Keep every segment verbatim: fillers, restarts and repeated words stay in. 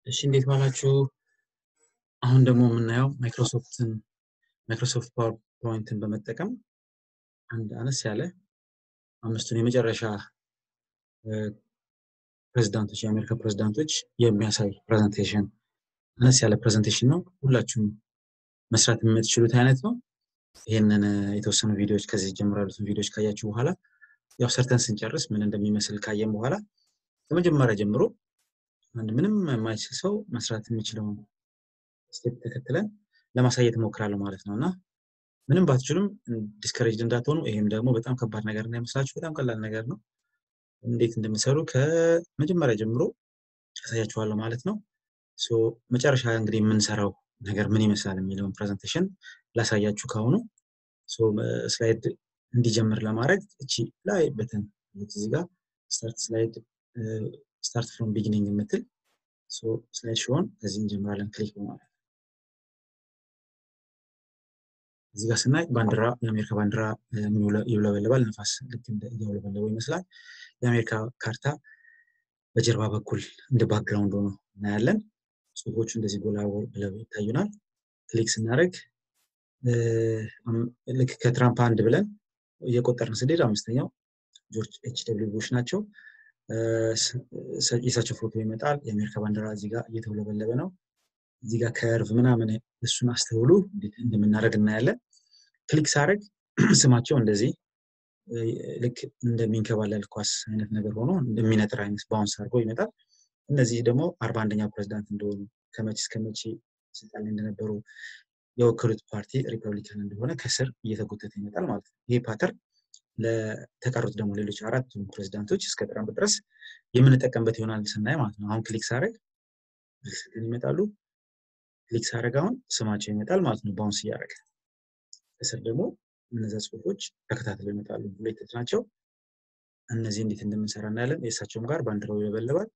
እሺ እንዴት ዋላችሁ? አሁን ደግሞ የምናየው ማይክሮሶፍትን ማይክሮሶፍት ፓወርፖይንትን በመጠቀም አንድ አነስ ያለ አምስቱን የመጨረሻ ፕሬዝዳንቶች የአሜሪካ ፕሬዝዳንቶች የሚያሳይ ፕሬዘንቴሽን አነስ ያለ ፕሬዘንቴሽን ነው። ሁላችሁም መስራት የምትችሉት አይነት ነው። ይሄንን የተወሰኑ ቪዲዮዎች ከዚህ ጀምሮ ያሉትን ቪዲዮዎች ካያችሁ በኋላ ያው ሰርተን ስንጨርስ ምን እንደሚመስል ካየን በኋላ ከመጀመሪያ ጀምሮ አንድ ምንም የማይችል ሰው መስራት የሚችለው ስቴፕ ተከትለን ለማሳየት ሞክራለሁ ማለት ነውና ምንም ባትችሉም ዲስከሬጅድ እንዳትሆኑ። ይሄም ደግሞ በጣም ከባድ ነገር እንዳይመስላችሁ በጣም ቀላል ነገር ነው። እንዴት እንደምሰሩ ከመጀመሪያ ጀምሮ አሳያችኋለሁ ማለት ነው። ሶ መጨረሻ እንግዲህ የምንሰራው ነገር ምን ይመስላል የሚለውን ፕሬዘንቴሽን ላሳያችሁ ካሁኑ። ሶ ስላይድ እንዲጀምር ለማድረግ እቺ ላይ በተን እዚህ ጋር ስታርት ስላይድ ስታርት ፍሮም ቢጊኒንግ የምትል ሶ ስላይድ ሾውን ከዚህ እንጀምራለን ክሊክ በማድረግ እዚህ ጋር ስናይ ባንዲራ የአሜሪካ ባንዲራ ይውለበለባል። ነፋስ ልክ እንደ እያውለበለበው ይመስላል። የአሜሪካ ካርታ በጀርባ በኩል እንደ ባክግራውንድ ሆኖ እናያለን። ጽሁፎቹ እንደዚህ ጎላ ብለው ይታዩናል። ክሊክ ስናደርግ ልክ ከትራምፕ አንድ ብለን እየቆጠርን ስንሄድ አምስተኛው ጆርጅ ኤች ደብሊው ቡሽ ናቸው። የሳቸው ፎቶ ይመጣል። የአሜሪካ ባንዲራ እዚህ ጋር እየተውለበለበ ነው። እዚህ ጋር ከርቭ ምናምን እሱን አስተውሉ እንደምናደርግ እናያለን። ክሊክ ሳደርግ ስማቸው እንደዚህ ልክ እንደሚንከባለል ኳስ አይነት ነገር ሆኖ እንደሚነጥር አይነት ባውንስ አድርጎ ይመጣል። እነዚህ ደግሞ አርባ አንደኛው ፕሬዝዳንት እንደሆኑ ከመቼ እስከ መቼ ስልጣን ላይ እንደነበሩ የወከሉት ፓርቲ ሪፐብሊካን እንደሆነ ከስር እየተጎተተ ይመጣል ማለት ነው። ይሄ ፓተርን ለተቀሩት ደግሞ ሌሎች አራት ፕሬዝዳንቶች እስከ ትራምፕ ድረስ የምንጠቀምበት ይሆናል ስናይ ማለት ነው። አሁን ክሊክ ሳደርግ ይመጣሉ። ክሊክ ሳደርግ አሁን ስማቸው ይመጣል ማለት ነው ባውንስ እያደረገ። ከስር ደግሞ እነዛ ጽሁፎች ተከታትለው ይመጣሉ። ሁለት ናቸው። እነዚህ እንዴት እንደምንሰራ እናያለን። የእሳቸውም ጋር ባንዲራው ይበለባል።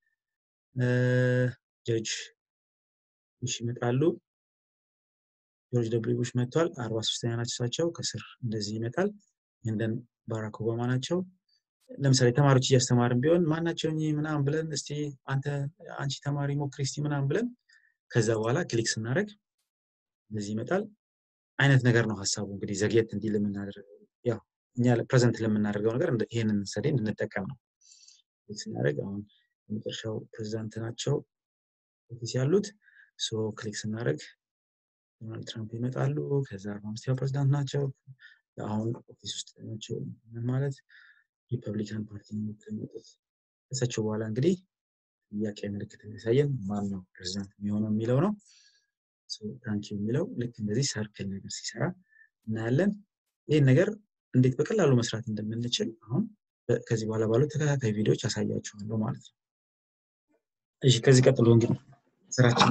ጆርጅ ቡሽ ይመጣሉ። ጆርጅ ደብሊው ቡሽ መጥቷል። አርባ ሶስተኛ ናቸው እሳቸው። ከስር እንደዚህ ይመጣል። እንደን ባራክ ኦባማ ናቸው። ለምሳሌ ተማሪዎች እያስተማርን ቢሆን ማናቸው እኚህ ምናምን ብለን እስቲ አንተ አንቺ ተማሪ ሞክሪ እስቲ ምናምን ብለን ከዛ በኋላ ክሊክ ስናደርግ እንደዚህ ይመጣል አይነት ነገር ነው ሐሳቡ። እንግዲህ ዘግየት እንዲል የምናደርገው ያው እኛ ፕሬዘንት ለምናደርገው ነገር ይሄንን ሰዴ እንድንጠቀም ነው። ክሊክ ስናደርግ አሁን የመጨረሻው ፕሬዝዳንት ናቸው ኦፊስ ያሉት። ሶ ክሊክ ስናደርግ ዶናልድ ትራምፕ ይመጣሉ። ከዛ አርባ አምስተኛው ፕሬዝዳንት ናቸው። አሁን ኦፊስ ውስጥ ናቸው ማለት ሪፐብሊካን ፓርቲ ነው የሚመጡት። ከሳቸው በኋላ እንግዲህ ጥያቄ ምልክት ያሳየን ማን ነው ፕሬዝዳንት የሚሆነው የሚለው ነው። ሶ ታንኪ የሚለው ልክ እንደዚህ ሰርክል ነገር ሲሰራ እናያለን። ይሄን ነገር እንዴት በቀላሉ መስራት እንደምንችል አሁን ከዚህ በኋላ ባሉት ተከታታይ ቪዲዮዎች አሳያችኋለሁ ማለት ነው። እሺ ከዚህ ቀጥሎ እንግዲህ ስራችን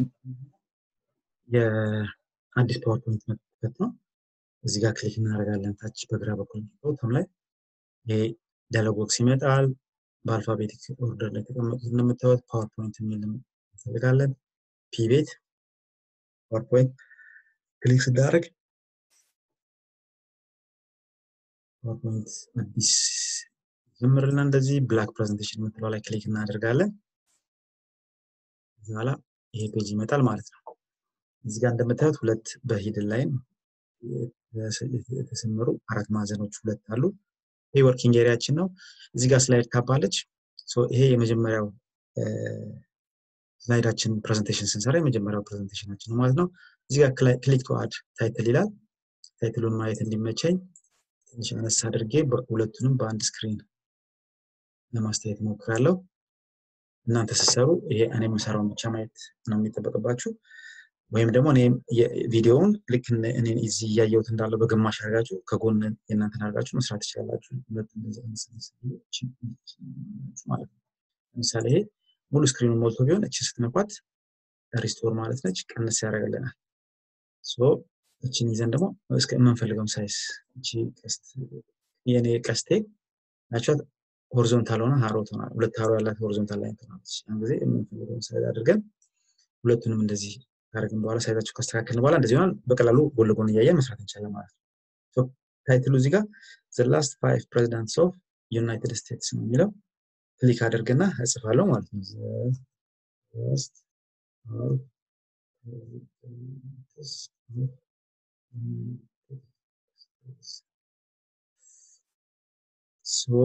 የአዲስ ፓወርፖይንት መክፈት ነው። እዚህ ጋር ክሊክ እናደርጋለን። ታች በግራ በኩል ቦታም ላይ ይሄ ዳያሎግ ቦክስ ይመጣል። በአልፋቤቲክ ኦርደር ላይ ተቀመጡት እንደምታዩት ፓወርፖይንት የሚል እንፈልጋለን። ፒ ቤት ፓወርፖይንት ክሊክ ስናደርግ ፓወርፖይንት አዲስ ጀምርልና እንደዚህ ብላክ ፕሬዘንቴሽን የምትለው ላይ ክሊክ እናደርጋለን። በኋላ ይሄ ፔጅ ይመጣል ማለት ነው። እዚህ ጋር እንደምታዩት ሁለት በሂድን ላይን የተሰመሩ አራት ማዕዘኖች ሁለት አሉ። ይሄ ወርኪንግ ኤሪያችን ነው። እዚህ ጋር ስላይድ ታባለች። ሶ ይሄ የመጀመሪያው ስላይዳችን ፕሬዘንቴሽን ስንሰራ የመጀመሪያው ፕሬዘንቴሽናችን ነው ማለት ነው። እዚህ ጋር ክሊክ ቱ አድ ታይትል ይላል። ታይትሉን ማየት እንዲመቸኝ ትንሽ አነስ አድርጌ ሁለቱንም በአንድ ስክሪን ለማስተያየት ሞክራለሁ። እናንተ ስትሰሩ ይሄ እኔ የምሰራውን ብቻ ማየት ነው የሚጠበቅባችሁ። ወይም ደግሞ እኔ ቪዲዮውን ልክ እኔ እዚህ እያየሁት እንዳለው በግማሽ አድርጋችሁ ከጎን የእናንተን አድርጋችሁ መስራት ትችላላችሁ። ሁለቱም ማለት ነው። ለምሳሌ ይሄ ሙሉ ስክሪኑን ሞልቶ ቢሆን እቺ ስትነኳት ሪስቶር ማለት ነች፣ ቀንስ ያደርግልናል። ሶ እቺን ይዘን ደግሞ እስከ የምንፈልገው ሳይዝ እቺ ቀስት የኔ ቀስቴ ናቸው ሆሪዞንታል ሆነ ሃሮት ሆነ ሁለት ሃሮ ያላት ሆሪዞንታል ላይ ተናለች። ያን ጊዜ የምንፈልገው ሳይዝ አድርገን ሁለቱንም እንደዚህ ካደረግን በኋላ ሳይዛቸው ካስተካከልን በኋላ እንደዚህ ሆነ በቀላሉ ጎን ለጎን እያየን መስራት እንችላለን ማለት ነው። ሶ ታይትሉ እዚህ ጋር the last five presidents of United States ነው የሚለው ክሊክ አድርገና እጽፋለሁ ማለት ነው። so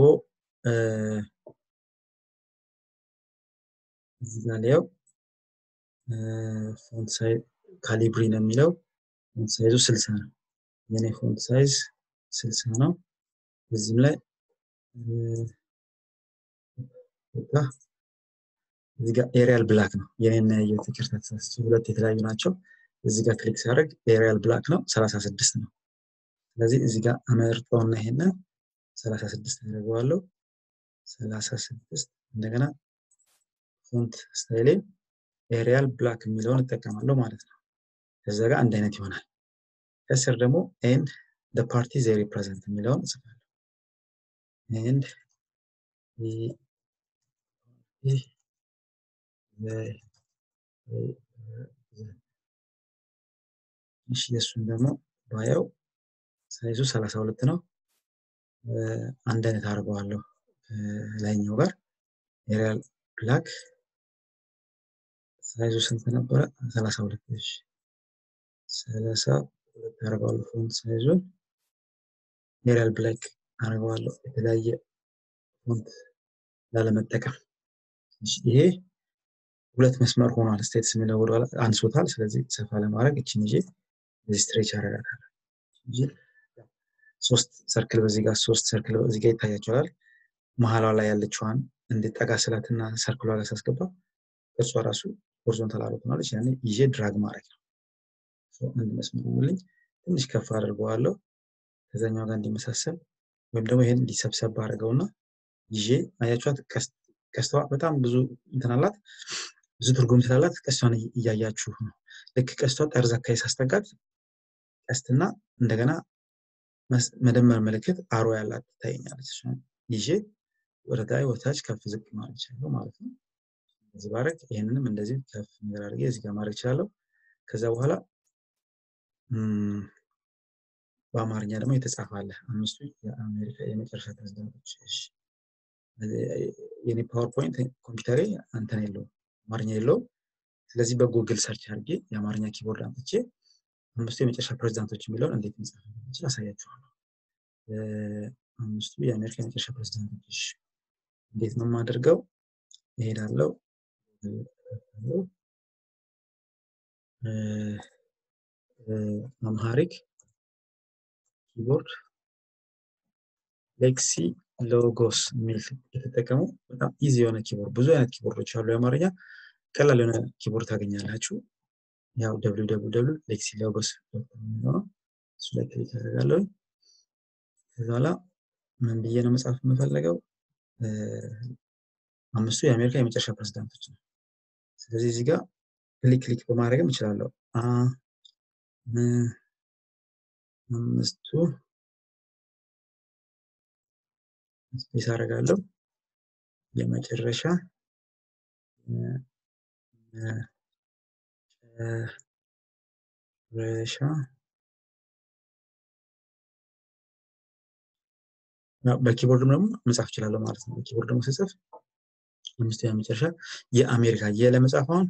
እዚህ ጋር ላየው ፎንት ሳይዝ ካሊብሪ ነው የሚለው ፎንት ሳይዙ ስልሳ ነው የኔ ፎንት ሳይዝ ስልሳ ነው እዚህም ላይ እዚህ ጋር ኤሪያል ብላክ ነው የኔና የትክክል ተሳስቼ ሁለት የተለያዩ ናቸው እዚህ ጋር ክሊክ ሲያደርግ ኤሪያል ብላክ ነው ሰላሳ ስድስት ነው ስለዚህ እዚህ ጋር አመርጠውና ይሄን ሰላሳ ስድስት አደርገዋለሁ ሰላሳ ስድስት እንደገና ፎንት ስታይል ኤሪያል ብላክ የሚለውን እጠቀማለሁ ማለት ነው ከዛ ጋር አንድ አይነት ይሆናል ከስር ደግሞ and the party they represent የሚለውን እጽፋለሁ and the እሺ የሱን ደግሞ ባየው ሳይዙ ሰላሳ ሁለት ነው አንድ አይነት አድርገዋለሁ ላይኛው ጋር ኤሪያል ብላክ ሳይዙ ስንት ነበር ሰላሳ ሁለት እሺ ሰላሳ ሁለት አድርገዋለሁ ፎንት ሳይዙን ኤሪያል ብላክ አድርገዋለሁ የተለያየ ፎንት ላለመጠቀም እሺ ይሄ ሁለት መስመር ሆኗል ስቴትስ የሚለው ወደ አንሶታል ስለዚህ ሰፋ ለማድረግ እቺን ይዤ ስትሬች አደርጋታለሁ እንጂ ሶስት ሰርክል በዚህ ጋር ሶስት ሰርክል በዚህ ጋር ይታያቸዋል መሃሏ ላይ ያለችዋን እንድጠጋ ስላትና ሰርክሏ ጋር ሳስገባ እሷ ራሱ ሆሪዞንታል አድርጎናለች ያኔ ይዤ ድራግ ማድረግ ነው ሶ አንድ መስመር ሙሉኝ ትንሽ ከፍ አድርገዋለሁ ከዛኛው ጋር እንዲመሳሰል ወይም ደግሞ ይሄን እንዲሰብሰብ አድርገውና ይዤ አያችኋት ቀስተዋ በጣም ብዙ እንትናላት ብዙ ትርጉም ስላላት ቀስቷን እያያችሁ ነው ልክ ቀስቷ ጠርዝ አካባቢ ሳስጠጋት ቀስትና እንደገና መደመር ምልክት አሮ ያላት ታየኛለች ይዤ ወደ ላይ ወታች ከፍ ዝቅ ማለት ይችላል ማለት ነው እዚህ ባረክ ይሄንንም እንደዚህ ከፍ ነገር አድርጌ እዚህ ጋር ማድረግ ይችላል ከዛ በኋላ በአማርኛ ደግሞ የተጻፈ አለ አምስቱ የአሜሪካ የመጨረሻ ፕሬዝዳንቶች እሺ የኔ ፓወርፖይንት ኮምፒውተሬ አንተን የለው አማርኛ የለው ስለዚህ በጉግል ሰርች አድርጌ የአማርኛ ኪቦርድ አምጥቼ አምስቱ የመጨረሻ ፕሬዝዳንቶች የሚለውን እንዴት እንጻፍ እንችላለን አሳያችኋለሁ አምስቱ የአሜሪካ የመጨረሻ ፕሬዝዳንቶች እንዴት ነው የማደርገው እሄዳለሁ አምሃሪክ ኪቦርድ ሌክሲ ሎጎስ ሚል የተጠቀሙ በጣም ኢዚ የሆነ ኪቦርድ ብዙ አይነት ኪቦርዶች አሉ የአማርኛ ቀላል የሆነ ኪቦርድ ታገኛላችሁ ያው ደብሊው ደብሊው ደብሊው ዶት ሌክሲ ሎጎስ ዶት ኮም ነው እሱ ላይ ክሊክ አደርጋለሁ ከዛ በኋላ ምን ብዬ ነው መጻፍ የምፈልገው አምስቱ የአሜሪካ የመጨረሻ ፕሬዝዳንቶች ነው ስለዚህ እዚህ ጋር ክሊክ ክሊክ በማድረግም እችላለሁ አ ም አምስቱ ስፔስ አደርጋለሁ የመጨረሻ ረሻ በኪቦርድ ደግሞ መጻፍ ይችላል ማለት ነው በኪቦርድ ደግሞ ስጽፍ አምስቱ የመጨረሻ የአሜሪካ የለመጻፍ አሁን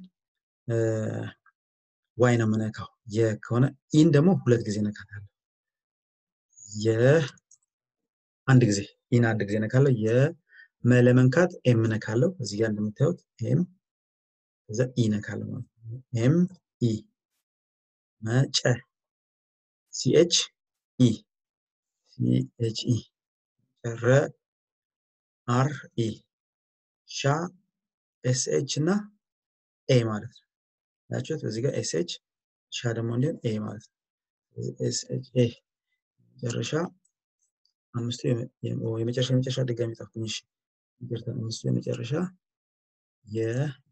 ዋይ ነው የምነካው የከሆነ ኢን ደግሞ ሁለት ጊዜ ነካታለሁ የ አንድ ጊዜ ኢን አንድ ጊዜ ነካለሁ የመለመንካት ኤም ነካለሁ እዚህ ጋር እንደምታዩት ኤም ከዛ ኢ ነካለሁ ማለት ነው ኤም ኢ መጨ ሲ ኤች ኢ ሲ ኤች ኢ ረ አር ኢ ሻ ኤስ ኤች እና ኤ ማለት ነው ያችሁት በዚህ ጋር ኤስ ኤች ሻ ደግሞ እንዴት ኤ ማለት ነው ኤስ ኤች ኤ ጨረሻ አምስቱ የመጨረሻ የመጨረሻ ድጋሚ ጻፍኩኝ እሺ ይቅርታ አምስቱ የመጨረሻ የ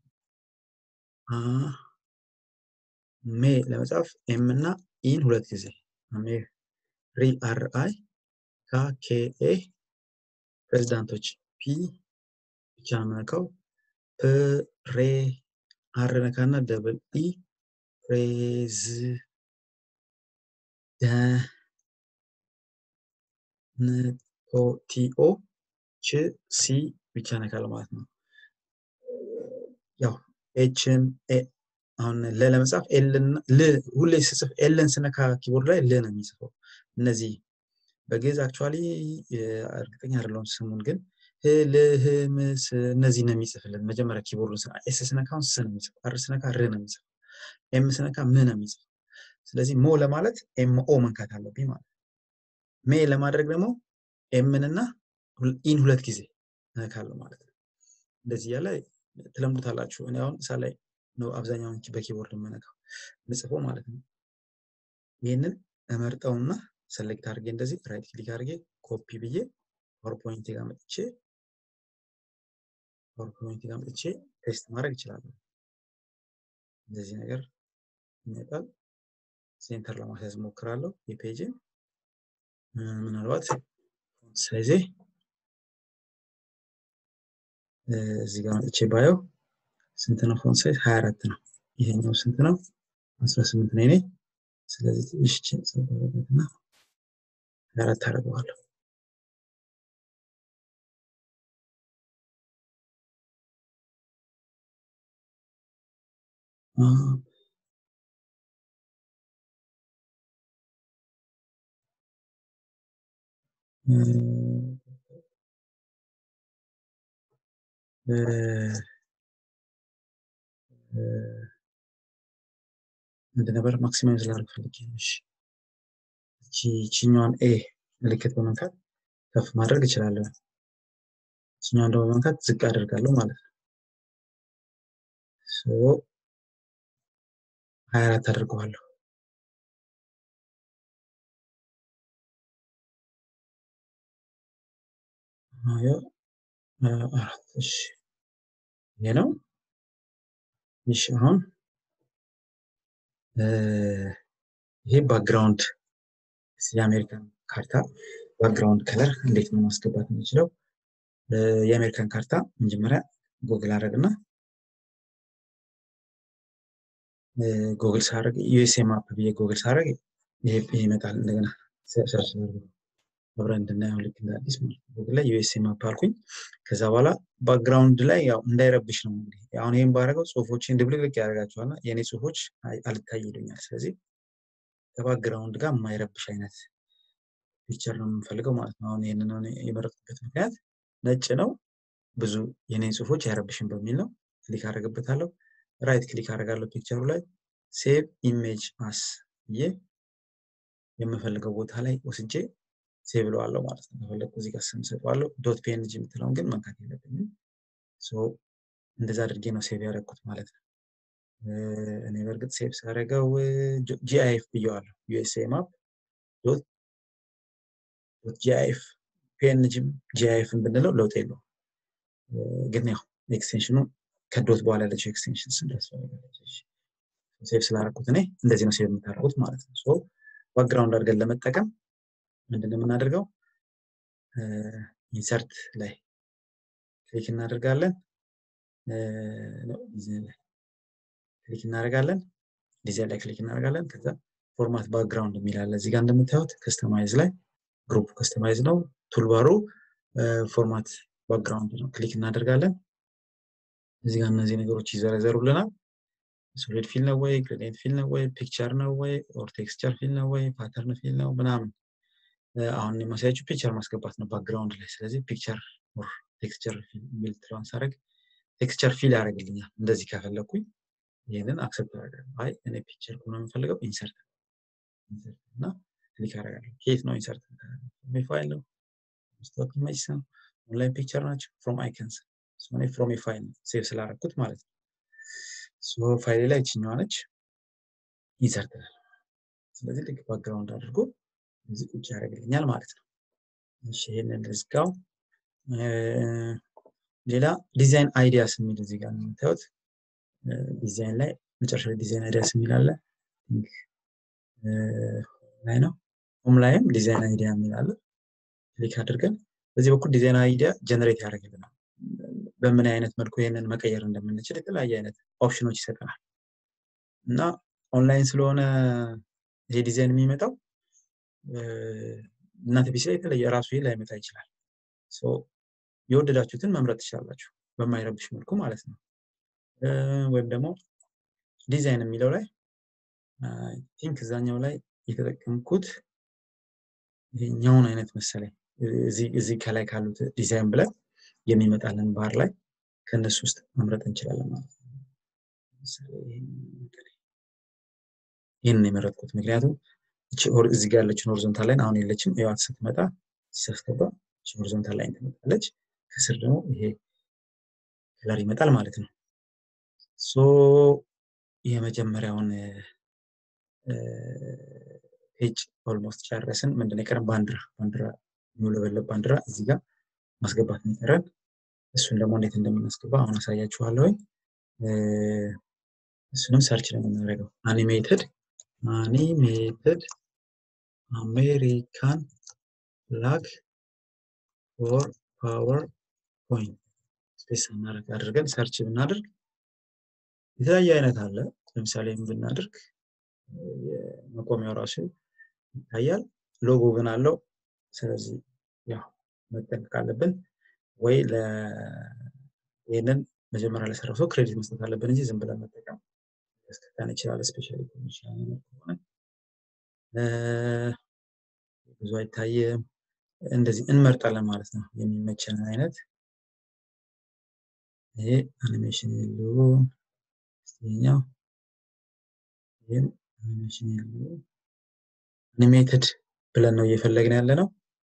አ ሜ ለመጻፍ ኤም እና ኢን ሁለት ጊዜ አሜ ሪ አር አይ ካ ኬ ኤ ፕሬዝዳንቶች ፒ ብቻ ነካው ፕ ሬ አር ነካና ደብል ኢ ፕሬዝ ደ ን ኦ ቲ ኦ ች ሲ ብቻ ነካል ማለት ነው ያው ኤችም ኤ አሁን ለ ለመጻፍ ኤል ል ሁሌ ስጽፍ ኤልን ስነካ ኪቦርድ ላይ ል ነው የሚጽፈው እነዚህ በግዕዝ አክቹአሊ እርግጠኛ አይደለሁም ስሙን ግን ህ ል ህ ም ስ እነዚህ ነው የሚጽፍልን መጀመሪያ ኪቦርዱን ስነካ ኤስ ስነካውን ስ ነው የሚጽፈው አር ስነካ ር ነው የሚጽፈው ኤም ስነካ ም ነው የሚጽፈው ስለዚህ ሞ ለማለት ኤም ኦ መንካት አለብኝ ማለት ሜ ለማድረግ ደግሞ ኤምን እና ኢን ሁለት ጊዜ ነካለሁ ማለት ነው እንደዚህ ያለ ትለምዱታላችሁ እኔ አሁን ሳላይ ነው አብዛኛውን በኪቦርድ መነካው ምጽፈው ማለት ነው ይሄንን እመርጠውና ሰሌክት አድርጌ እንደዚህ ራይት ክሊክ አድርጌ ኮፒ ብዬ ፓወርፖይንት ጋር መጥቼ ፓወርፖይንት ጋር መጥቼ ፔስት ማድረግ እችላለሁ እንደዚህ ነገር ይመጣል ሴንተር ለማስያዝ ሞክራለሁ የፔጅን ምናልባት ሳይዜ እዚህ ጋር መጥቼ ባየው ስንት ነው ፎንት ሳይዝ ሃያ አራት ነው ይሄኛው ስንት ነው አስራ ስምንት ነው እኔ ስለዚህ ትንሽ ቸንሰበረና ሃያ አራት አደርገዋለሁ እንደነበር ማክሲማይዝ ላድርግ ፈልጌ እሺ እቺ ቺኛውን ኤ ምልክት በመንካት ከፍ ማድረግ እችላለሁ ቺኛውን ደግሞ በመንካት ዝቅ አደርጋለሁ ማለት ነው ሶ ሃያ አራት አደርገዋለሁ አዮ አራት እሺ ይሄ ነው እሺ አሁን ይሄ ባክግራውንድ የአሜሪካን ካርታ ባክግራውንድ ከለር እንዴት ነው ማስገባት የምንችለው የአሜሪካን ካርታ መጀመሪያ ጉግል አደረግና ጉግል ሳደርግ ዩኤስኤ ማፕ ብዬ ጉግል ሳደርግ ይሄ ይመጣል እንደገና ሰርች አብረን እንድናየው ልክ እንዳዲስ ማለት ጉግል ላይ ዩኤስኤ ማፕ አልኩኝ ከዛ በኋላ ባክግራውንድ ላይ ያው እንዳይረብሽ ነው እንግዲህ አሁን ይሄን ባደረገው ጽሁፎችን ድብልቅልቅ ያደርጋቸዋልና የኔ ጽሁፎች አልታይልኛል ስለዚህ ከባክግራውንድ ጋር የማይረብሽ አይነት ፒክቸር ነው የምፈልገው ማለት ነው አሁን ይሄንን ነው የመረጥኩበት ምክንያት ነጭ ነው ብዙ የኔ ጽሁፎች ያረብሽን በሚል ነው ክሊክ አደርግበታለሁ ራይት ክሊክ አደርጋለሁ ፒክቸሩ ላይ ሴቭ ኢሜጅ አስ ይሄ የምፈልገው ቦታ ላይ ወስጄ ሴቭ ለዋለሁ ማለት ነው ፈለኩ እዚህ ጋር ስም ሰጠዋለሁ ዶት ፒኤንጂ የምትለውን ግን መንካት የለብኝም ሶ እንደዛ አድርጌ ነው ሴቭ ያደረኩት ማለት ነው እኔ በርግጥ ሴቭ ሳደርገው ጂአይኤፍ ብየዋለሁ ዩኤስኤ ማፕ ዶት ዶት ጂአይኤፍ ፒኤንጂም ጂአይኤፍን ብንለው ለውጥ የለውም ግን ያው ኤክስቴንሽኑ ከዶት በኋላ ያለችው ኤክስቴንሽን ስም ያስፈልጋለች ሴቭ ስላደረኩት እኔ እንደዚህ ነው ሴቭ የምታደርጉት ማለት ነው ሶ ባክግራውንድ አድርገን ለመጠቀም ምንድነው የምናደርገው ኢንሰርት ላይ ክሊክ እናደርጋለን ክሊክ እናደርጋለን ዲዛይን ላይ ክሊክ እናደርጋለን ከዛ ፎርማት ባክግራውንድ የሚላል እዚህ ጋር እንደምታዩት ከስተማይዝ ላይ ግሩፕ ከስተማይዝ ነው ቱልባሩ ፎርማት ባክግራውንድ ነው ክሊክ እናደርጋለን እዚህ ጋር እነዚህ ነገሮች ይዘረዘሩልናል ሶሊድ ፊል ነው ወይ ግሬዲየንት ፊል ነው ወይ ፒክቸር ነው ወይ ኦር ቴክስቸር ፊል ነው ወይ ፓተርን ፊል ነው ምናምን አሁን የማሳያችሁ ፒክቸር ማስገባት ነው ባክግራውንድ ላይ ስለዚህ ፒክቸር ኦር ቴክስቸር ፊል ሚል ትራንስፈር ቴክስቸር ፊል ያደርግልኛል እንደዚህ ከፈለኩኝ ይሄንን አክሰፕት አደርጋለሁ አይ እኔ ፒክቸር ነው የምፈልገው ኢንሰርት ኢንሰርት እና ክሊክ አደርጋለሁ ኬት ነው ኢንሰርት ሜ ፋይል ነው ስቶክ ኢሜጅ ነው ኦንላይን ፒክቸር ናቸው ፍሮም አይከንስ ሶ እኔ ፍሮም ፋይል ሴቭ ስላደረኩት ማለት ነው ሶ ፋይል ላይ እቺኛዋ ነች ኢንሰርት ስለዚህ ልክ ባክግራውንድ አድርጎ እዚህ ቁጭ ያደርግልኛል ማለት ነው እሺ ይሄንን ልዝጋው ሌላ ዲዛይን አይዲያስ የሚል እዚህ ጋር ነው የምታዩት ዲዛይን ላይ መጨረሻ ዲዛይን አይዲያስ የሚል አለ ላይ ነው ሆም ላይም ዲዛይን አይዲያ የሚል አለ ክሊክ አድርገን በዚህ በኩል ዲዛይን አይዲያ ጀነሬት ያደርግልናል በምን አይነት መልኩ ይሄንን መቀየር እንደምንችል የተለያየ አይነት ኦፕሽኖች ይሰጠናል እና ኦንላይን ስለሆነ ይሄ ዲዛይን የሚመጣው እናንተ ፒሲ ላይ የተለየ ራሱ ይሄ ላይመጣ ይችላል ሶ የወደዳችሁትን መምረጥ ትችላላችሁ በማይረብሽ መልኩ ማለት ነው ወይም ደግሞ ዲዛይን የሚለው ላይ አይ ቲንክ እዛኛው ላይ የተጠቀምኩት ይሄኛውን አይነት መሰለኝ እዚህ እዚህ ከላይ ካሉት ዲዛይን ብለን የሚመጣልን ባር ላይ ከነሱ ውስጥ መምረጥ እንችላለን ማለት ነው። ይሄን የመረጥኩት ምክንያቱም እቺ ኦር እዚህ ጋር ያለችው ሆሪዞንታል ላይን አሁን የለችም ያዋት ስትመጣ ሲስተባ እቺ ሆሪዞንታል ላይን ትመጣለች ከስር ደግሞ ይሄ ከለር ይመጣል ማለት ነው። ሶ የመጀመሪያውን ፔጅ ኦልሞስት ጨረስን። ምንድነው የቀረን? ባንዲራ ባንዲራ የሚውለበለብ ባንዲራ እዚህ ጋር ማስገባት ነው የቀረን። እሱን ደግሞ እንዴት እንደምናስገባ አሁን አሳያችኋለሁ። እሱንም ሰርች ነው የምናደርገው። አኒሜትድ አኒሜትድ አሜሪካን ፍላግ ፎር ፓወር ፖይንት ስፔስ እናደርግ አድርገን ሰርች ብናደርግ የተለያየ አይነት አለ። ለምሳሌ ምን ብናደርግ የመቆሚያው ራሱ ይታያል፣ ሎጎ ግን አለው። ስለዚህ ያው መጠንቀቅ አለብን ወይ ለይሄንን መጀመሪያ ለሰራው ሰው ክሬዲት መስጠት አለብን እንጂ ዝም ብለን መጠቀም ያስከታን ይችላል። ስፔሻሊ ኮሚሽን ከሆነ ብዙ አይታየም። እንደዚህ እንመርጣለን ማለት ነው የሚመቸን አይነት። ይሄ አኒሜሽን የለው እስቲኛው ይሄም አኒሜሽን የለው አኒሜትድ ብለን ነው እየፈለግን ያለ ነው።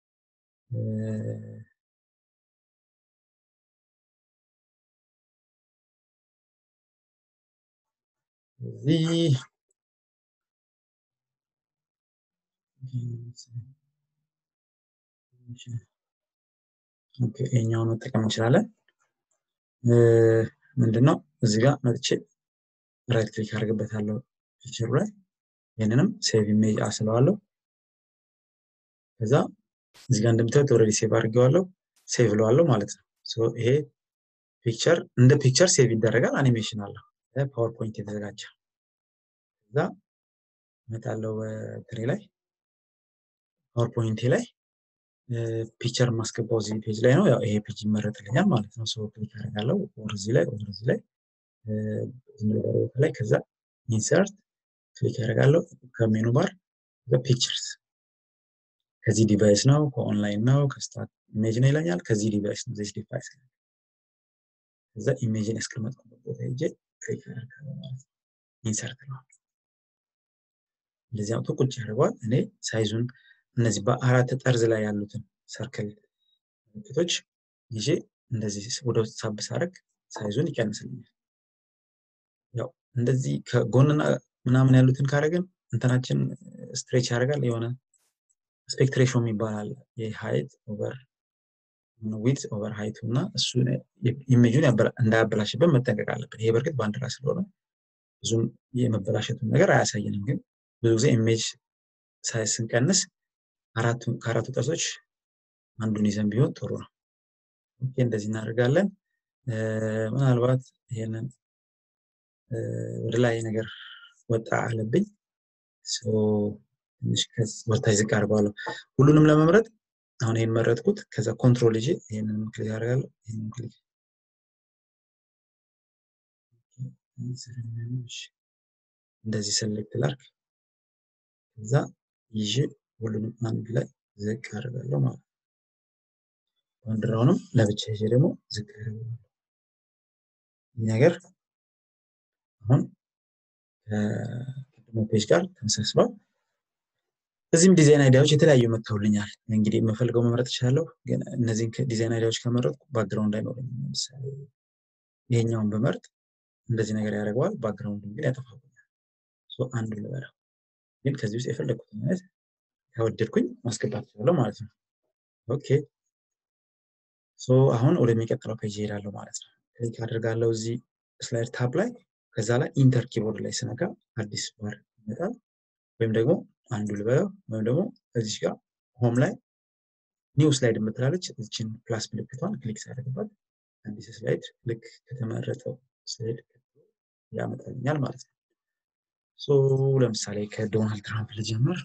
እዚህ ኦኬ እኛውን መጠቀም እንችላለን። ምንድነው እዚህ ጋር መጥቼ ራይት ክሊክ አድርግበታለሁ ፒክቸሩ ላይ ይሄንንም ሴቭ ኢሜጅ አስለዋለሁ። ከዛ እዚህ ጋር እንደምታዩት ኦሬዲ ሴቭ አድርጌዋለሁ ሴቭ ብለዋለሁ ማለት ነው። ሶ ይሄ ፒክቸር እንደ ፒክቸር ሴቭ ይደረጋል። አኒሜሽን አለው ፓወርፖይንት የተዘጋጀ ከዛ መጣለው ትሪ ላይ ፓወርፖይንት ላይ ፒክቸር ማስገባው እዚህ ፔጅ ላይ ነው። ያው ይሄ ፔጅ ይመረጥልኛል ማለት ነው። ሶ ክሊክ አደርጋለሁ ኦር እዚህ ላይ ኦር እዚህ ላይ ዝምብለው ላይ ከዛ ኢንሰርት ክሊክ አደርጋለሁ ከሜኑ ባር በፒክቸርስ ከዚህ ዲቫይስ ነው ከኦንላይን ነው ከስታርት ኢሜጅ ነው ይለኛል። ከዚህ ዲቫይስ ነው this device ከዛ ኢሜጅን ያስቀመጥኩበት ቦታ ሄጄ ክሊክ አደርጋለሁ ማለት ነው። ኢንሰርት ነው እንደዚህ አውጥቶ ቁጭ ያደርጋል። እኔ ሳይዙን እነዚህ በአራት ጠርዝ ላይ ያሉትን ሰርክል ምልክቶች ይዤ እንደዚህ ወደ ውስጥ ሳብ ሳረግ ሳይዙን ይቀንስልኛል። ያው እንደዚህ ከጎንና ምናምን ያሉትን ካረግን እንትናችን ስትሬች ያደርጋል። የሆነ አስፔክት ሬሾ የሚባል የሃይት ኦቨር ዊድዝ ኦቨር ሃይቱ እና እሱ ኢሜጁን እንዳያበላሽብን መጠንቀቅ አለብን። ይሄ በርግጥ ባንዲራ ስለሆነ ብዙም የመበላሸቱን ነገር አያሳየንም። ግን ብዙ ጊዜ ኢሜጅ ሳይዝ ስንቀንስ አራቱ ከአራቱ ጠርዞች አንዱን ይዘን ቢሆን ጥሩ ነው። ኦኬ እንደዚህ እናደርጋለን። ምናልባት ይሄንን ወደ ላይ ነገር ወጣ አለብኝ። ሶ ትንሽ ከስ ወርታይ ዝቅ አድርገዋለሁ ሁሉንም ለመምረጥ። አሁን ይሄን መረጥኩት። ከዛ ኮንትሮል ይዤ ይሄንን ክሊክ አደርጋለሁ። ይሄንን ክሊክ እንደዚህ ሰሌክት ላድርግ። ከዛ ይዤ ሁሉንም አንድ ላይ ዝቅ አደርጋለሁ ማለት ነው። ባንዲራውንም ለብቻ ይዤ ደግሞ ዝቅ አደርጋለሁ። ይሄ ነገር አሁን ከቅድሙ ፔጅ ጋር ተመሳስሏል። እዚህም ዲዛይን አይዲያዎች የተለያዩ መጥተውልኛል። እንግዲህ የምፈልገው መምረጥ እችላለሁ። ግን እነዚህን ዲዛይን አይዲያዎች ከመረጥኩ ባክግራውንድ አይኖርም። ለምሳሌ ይሄኛውን በመርጥ እንደዚህ ነገር ያደርገዋል። ባክግራውንዱን ግን ያጠፋብኛል። ሶ አንዱ ልበለው። ግን ከዚህ ውስጥ የፈለኩት ማለት ከወደድኩኝ ማስገባት እችላለሁ ማለት ነው። ኦኬ ሶ አሁን ወደሚቀጥለው ፔጅ እሄዳለሁ ማለት ነው። ክሊክ አደርጋለሁ እዚህ ስላይድ ታብ ላይ። ከዛ ላይ ኢንተር ኪቦርድ ላይ ስነካ አዲስ ባር ይመጣል። ወይም ደግሞ አንዱ ልበለው ወይም ደግሞ እዚህ ጋር ሆም ላይ ኒው ስላይድ የምትላለች እቺን ፕላስ ምልክቷን ክሊክ ሳደርግባት አዲስ ስላይድ ልክ ከተመረጠው ስላይድ ያመጣልኛል ማለት ነው። ሶ ለምሳሌ ከዶናልድ ትራምፕ ልጀምር።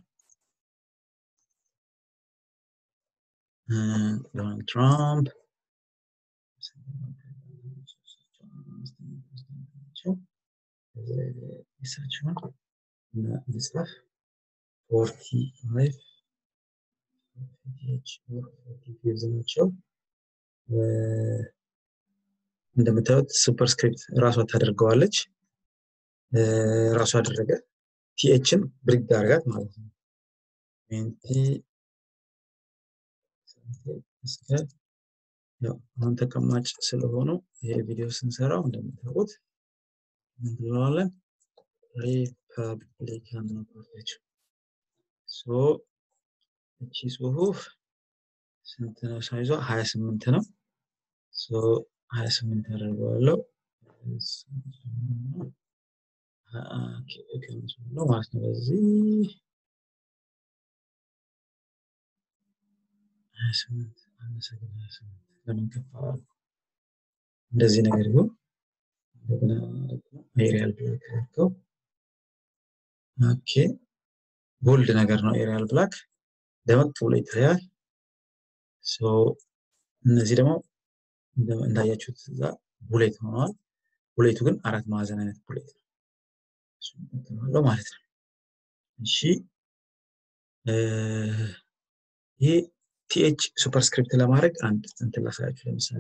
ዶናልድ ትራምፕ የሰርችውን እና ልጽፍ forty-five forty-five ናቸው እንደምታዩት ሱፐርስክሪፕት ራሷ ታደርገዋለች ራሷ አደረገ ቲኤችን ብሪግ አድርጋት ማለት ነው twenty እስከ ያው አሁን ተቀማጭ ስለሆነ ይሄ ቪዲዮ ስንሰራው እንደምታውቁት ምን ብለዋለን ሪፐብሊካን ነው ፕሮፌቸው ሶ እቺ ጽሁፍ ስንት ነው ሳይዟ twenty-eight ነው ሶ twenty-eight አደርገዋለሁ ኦኬ ከንሱ ነው ማለት ነው በዚህ twenty-eight አነሰግና twenty-eight ለምን ከፋው እንደዚህ ነገር ይሁን እንደገና ኤሪያል ብላክ አድርገው ኦኬ ቦልድ ነገር ነው ኤሪያል ብላክ ደመቅ ብሎ ይታያል ሶ እነዚህ ደግሞ እንዳያችሁት እዛ ቡሌት ሆኗል ቡሌቱ ግን አራት ማዕዘን አይነት ቡሌት ነው እሱን እንተማለው ማለት ነው እሺ ይሄ ቲኤች ሱፐርስክሪፕት ለማድረግ አንድ እንትን ላሳያችሁ ለምሳሌ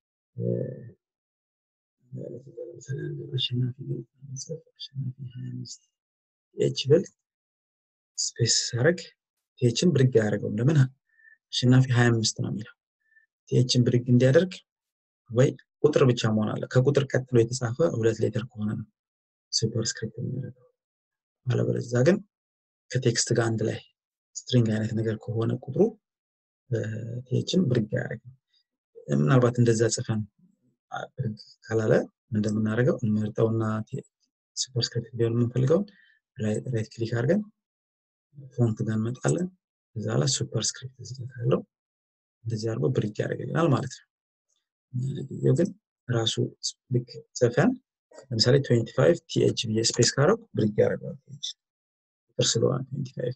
ቲኤች ብል ስፔስ አረግ ቲኤችን ብሪግ ያደርገው ለምን አሸናፊ twenty-five ነው የሚለው ቲኤችን ብሪግ እንዲያደርግ ወይ ቁጥር ብቻ መሆን አለ ከቁጥር ቀጥሎ የተጻፈ ሁለት ሌተር ከሆነ ነው ሱፐርስክሪፕት የሚያደርገው አለበለዚያ ግን ከቴክስት ጋር አንድ ላይ ስትሪንግ አይነት ነገር ከሆነ ቁጥሩ ቲኤችን ብሪግ ያደርጋል ምናልባት እንደዛ ጽፈን ካላለ እንደምናደርገው እንመርጠውና ሱፐርስክሪፕት ቢሆን የምንፈልገው ራይት ክሊክ አድርገን ፎንት ጋር እንመጣለን እዛ ላይ ሱፐርስክሪፕት እዚህ ካለው እንደዚህ አድርጎ ብሪግ ያደርግልናል ማለት ነው ይሄው ግን ራሱ ልክ ጽፈን ለምሳሌ twenty-five ቲኤች ብዬ ስፔስ ካረኩ ብሪግ ያደርጋል ቲኤች ቁጥር ስለሆነ twenty-five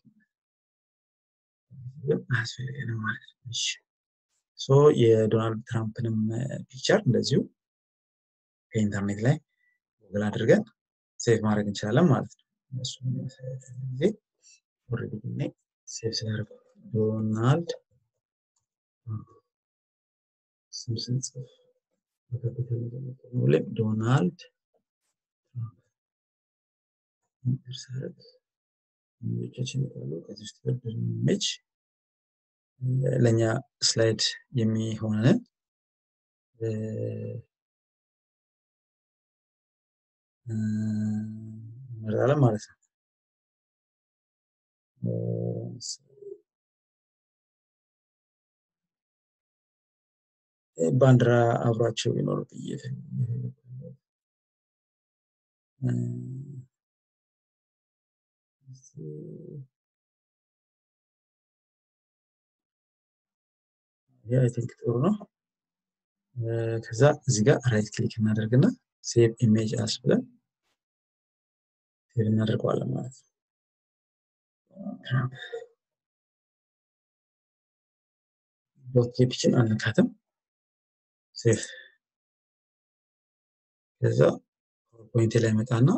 ግን አስፈልገንም ማለት ነው እሺ ሶ የዶናልድ ትራምፕንም ፒክቸር እንደዚሁ ከኢንተርኔት ላይ ጉግል አድርገን ሴቭ ማድረግ እንችላለን ማለት ነው እሱን ጊዜ ኦሬዲ ግን ሴቭ ስላደረኩ ዶናልድ ስምስን ጽፍ በካፒታል ነው ዶናልድ ኢንተርሰፕት የሚችል ካሉ ከዚህ ውስጥ በድምጭ ለኛ ስላይድ የሚሆነ መረዳለም ማለት ነው ባንዲራ አብራቸው ይኖር በየፈልግ ያ አይ ቲንክ ጥሩ ነው ከዛ እዚህ ጋር ራይት ክሊክ እናደርግና ሴቭ ኢሜጅ አስ ብለን ሴቭ እናደርገዋለን ማለት ነው ዶት ፒክቸር አንካተም ሴቭ ከዛ ፖይንት ላይ መጣና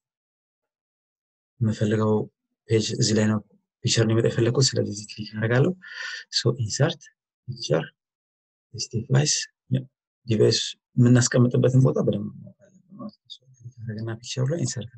የምፈልገው ፔጅ እዚህ ላይ ነው ፒክቸር ነው የምፈልገው ስለዚህ ክሊክ አደርጋለሁ ሶ ኢንሰርት ፒክቸር ዲቫይስ ዲቫይስ የምናስቀምጥበትን ቦታ በደንብ አደረግና ፒክቸሩ ላይ ኢንሰርት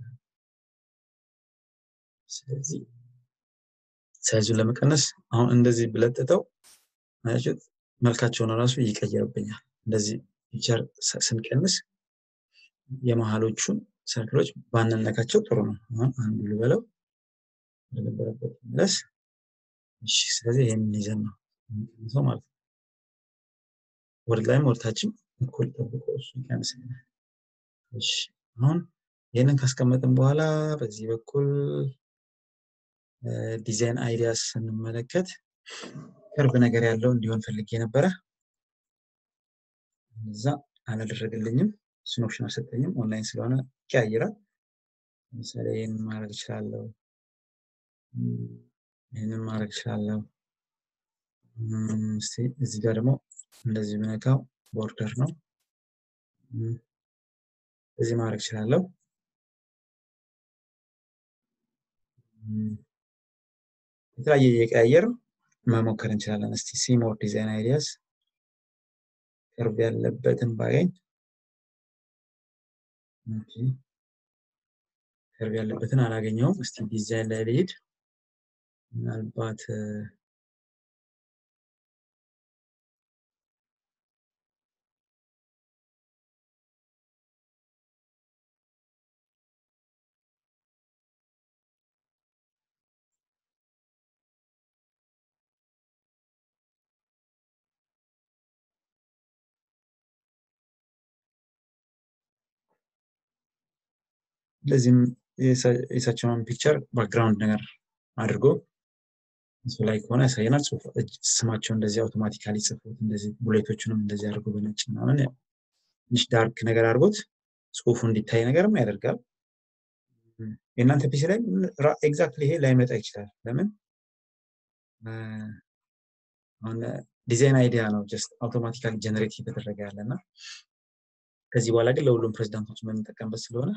ስለዚህ ሳይዙን ለመቀነስ አሁን እንደዚህ ብለጥተው ማለት መልካቸውን ራሱ ይቀየርብኛል እንደዚህ ፒክቸር ስንቀንስ የመሃሎቹን ሰርክሎች ባንነካቸው ጥሩ ነው አሁን አንዱ ልበለው ለነበረበት መለስ እሺ ስለዚህ ይሄን ይዘን ነው ሰው ማለት ወርድ ላይም ወርታችን እኩል ተብቆ እሱ ይቀንስልናል እሺ አሁን ይሄንን ካስቀመጥን በኋላ በዚህ በኩል ዲዛይን አይዲያስ እንመለከት ቅርብ ነገር ያለው እንዲሆን ፈልጌ ነበር እዛ አላደረገልኝም እሱን ኦፕሽን አልሰጠኝም ኦንላይን ስለሆነ ቀያይራል ለምሳሌ ይሄን ማድረግ እችላለሁ ይሄንን ማድረግ እችላለሁ እስቲ እዚህ ጋር ደግሞ እንደዚህ ብነካው ቦርደር ነው እዚህ ማድረግ እችላለሁ የተለያየ የቀያየርን መሞከር እንችላለን። እስቲ see more design ideas ከርቭ ያለበትን ባገኝ ኦኬ ከርቭ ያለበትን አላገኘውም። እስቲ ዲዛይን ላይ ልሂድ። ምናልባት ለዚህም የሳቸውን ፒክቸር ባክግራውንድ ነገር አድርጎ እሱ ላይ ከሆነ ያሳየናል። ስማቸው እንደዚህ አውቶማቲካሊ ጽፎት እንደዚህ ቡሌቶቹንም እንደዚህ አድርጎ በነጭ ምናምን ትንሽ ዳርክ ነገር አድርጎት ጽሁፉ እንዲታይ ነገርም ያደርጋል። የእናንተ ፒሲ ላይ ኤግዛክትሊ ይሄ ላይመጣ ይችላል። ለምን አሁን ዲዛይን አይዲያ ነው ጀስት አውቶማቲካሊ ጀነሬት እየተደረገ ያለና ከዚህ በኋላ ግን ለሁሉም ፕሬዝዳንቶች የምንጠቀምበት ስለሆነ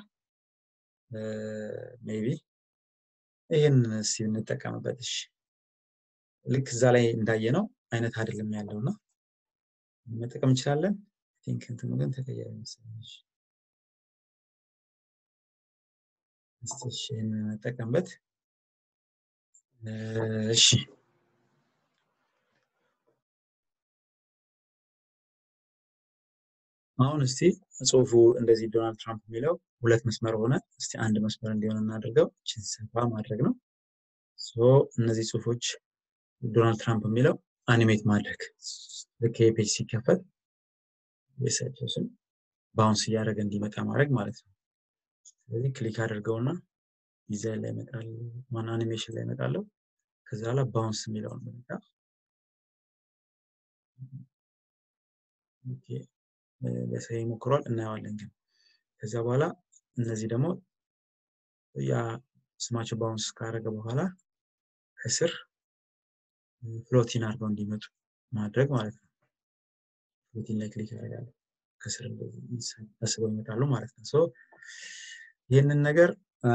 ሜቢ ይሄን እስቲ እንጠቀምበት። እሺ ልክ እዛ ላይ እንዳየነው አይነት አይደለም ያለውና መጠቀም እንችላለን። ቲንክ እንትኑ ግን ተቀየረ መሰለኝ። እስቲ እሺ እንጠቀምበት። እሺ አሁን እስቲ ጽሁፉ እንደዚህ ዶናልድ ትራምፕ የሚለው ሁለት መስመር ሆነ። እስቲ አንድ መስመር እንዲሆን እናድርገው። እቺን ሰፋ ማድረግ ነው። ሶ እነዚህ ጽሁፎች ዶናልድ ትራምፕ የሚለው አኒሜት ማድረግ ልክ ፔጅ ሲከፈት የሳቸው ስም ባውንስ እያደረገ እንዲመጣ ማድረግ ማለት ነው። ስለዚህ ክሊክ አድርገውና ዲዛይን ላይ ይመጣል፣ ማን አኒሜሽን ላይ ይመጣለው። ከዛ በኋላ ባውንስ የሚለውን መጣ። ኦኬ ለሰይ ሞክሯል እናየዋለን። ግን ከዛ በኋላ እነዚህ ደግሞ ያ ስማቸው ባውንስ ካደረገ በኋላ ከስር ፍሎቲን አድርገው እንዲመጡ ማድረግ ማለት ነው። ፍሎቲን ላይ ክሊክ ያደርጋሉ ከስር እንደዚህ ተስበው ይመጣሉ ማለት ነው። ሶ ይሄንን ነገር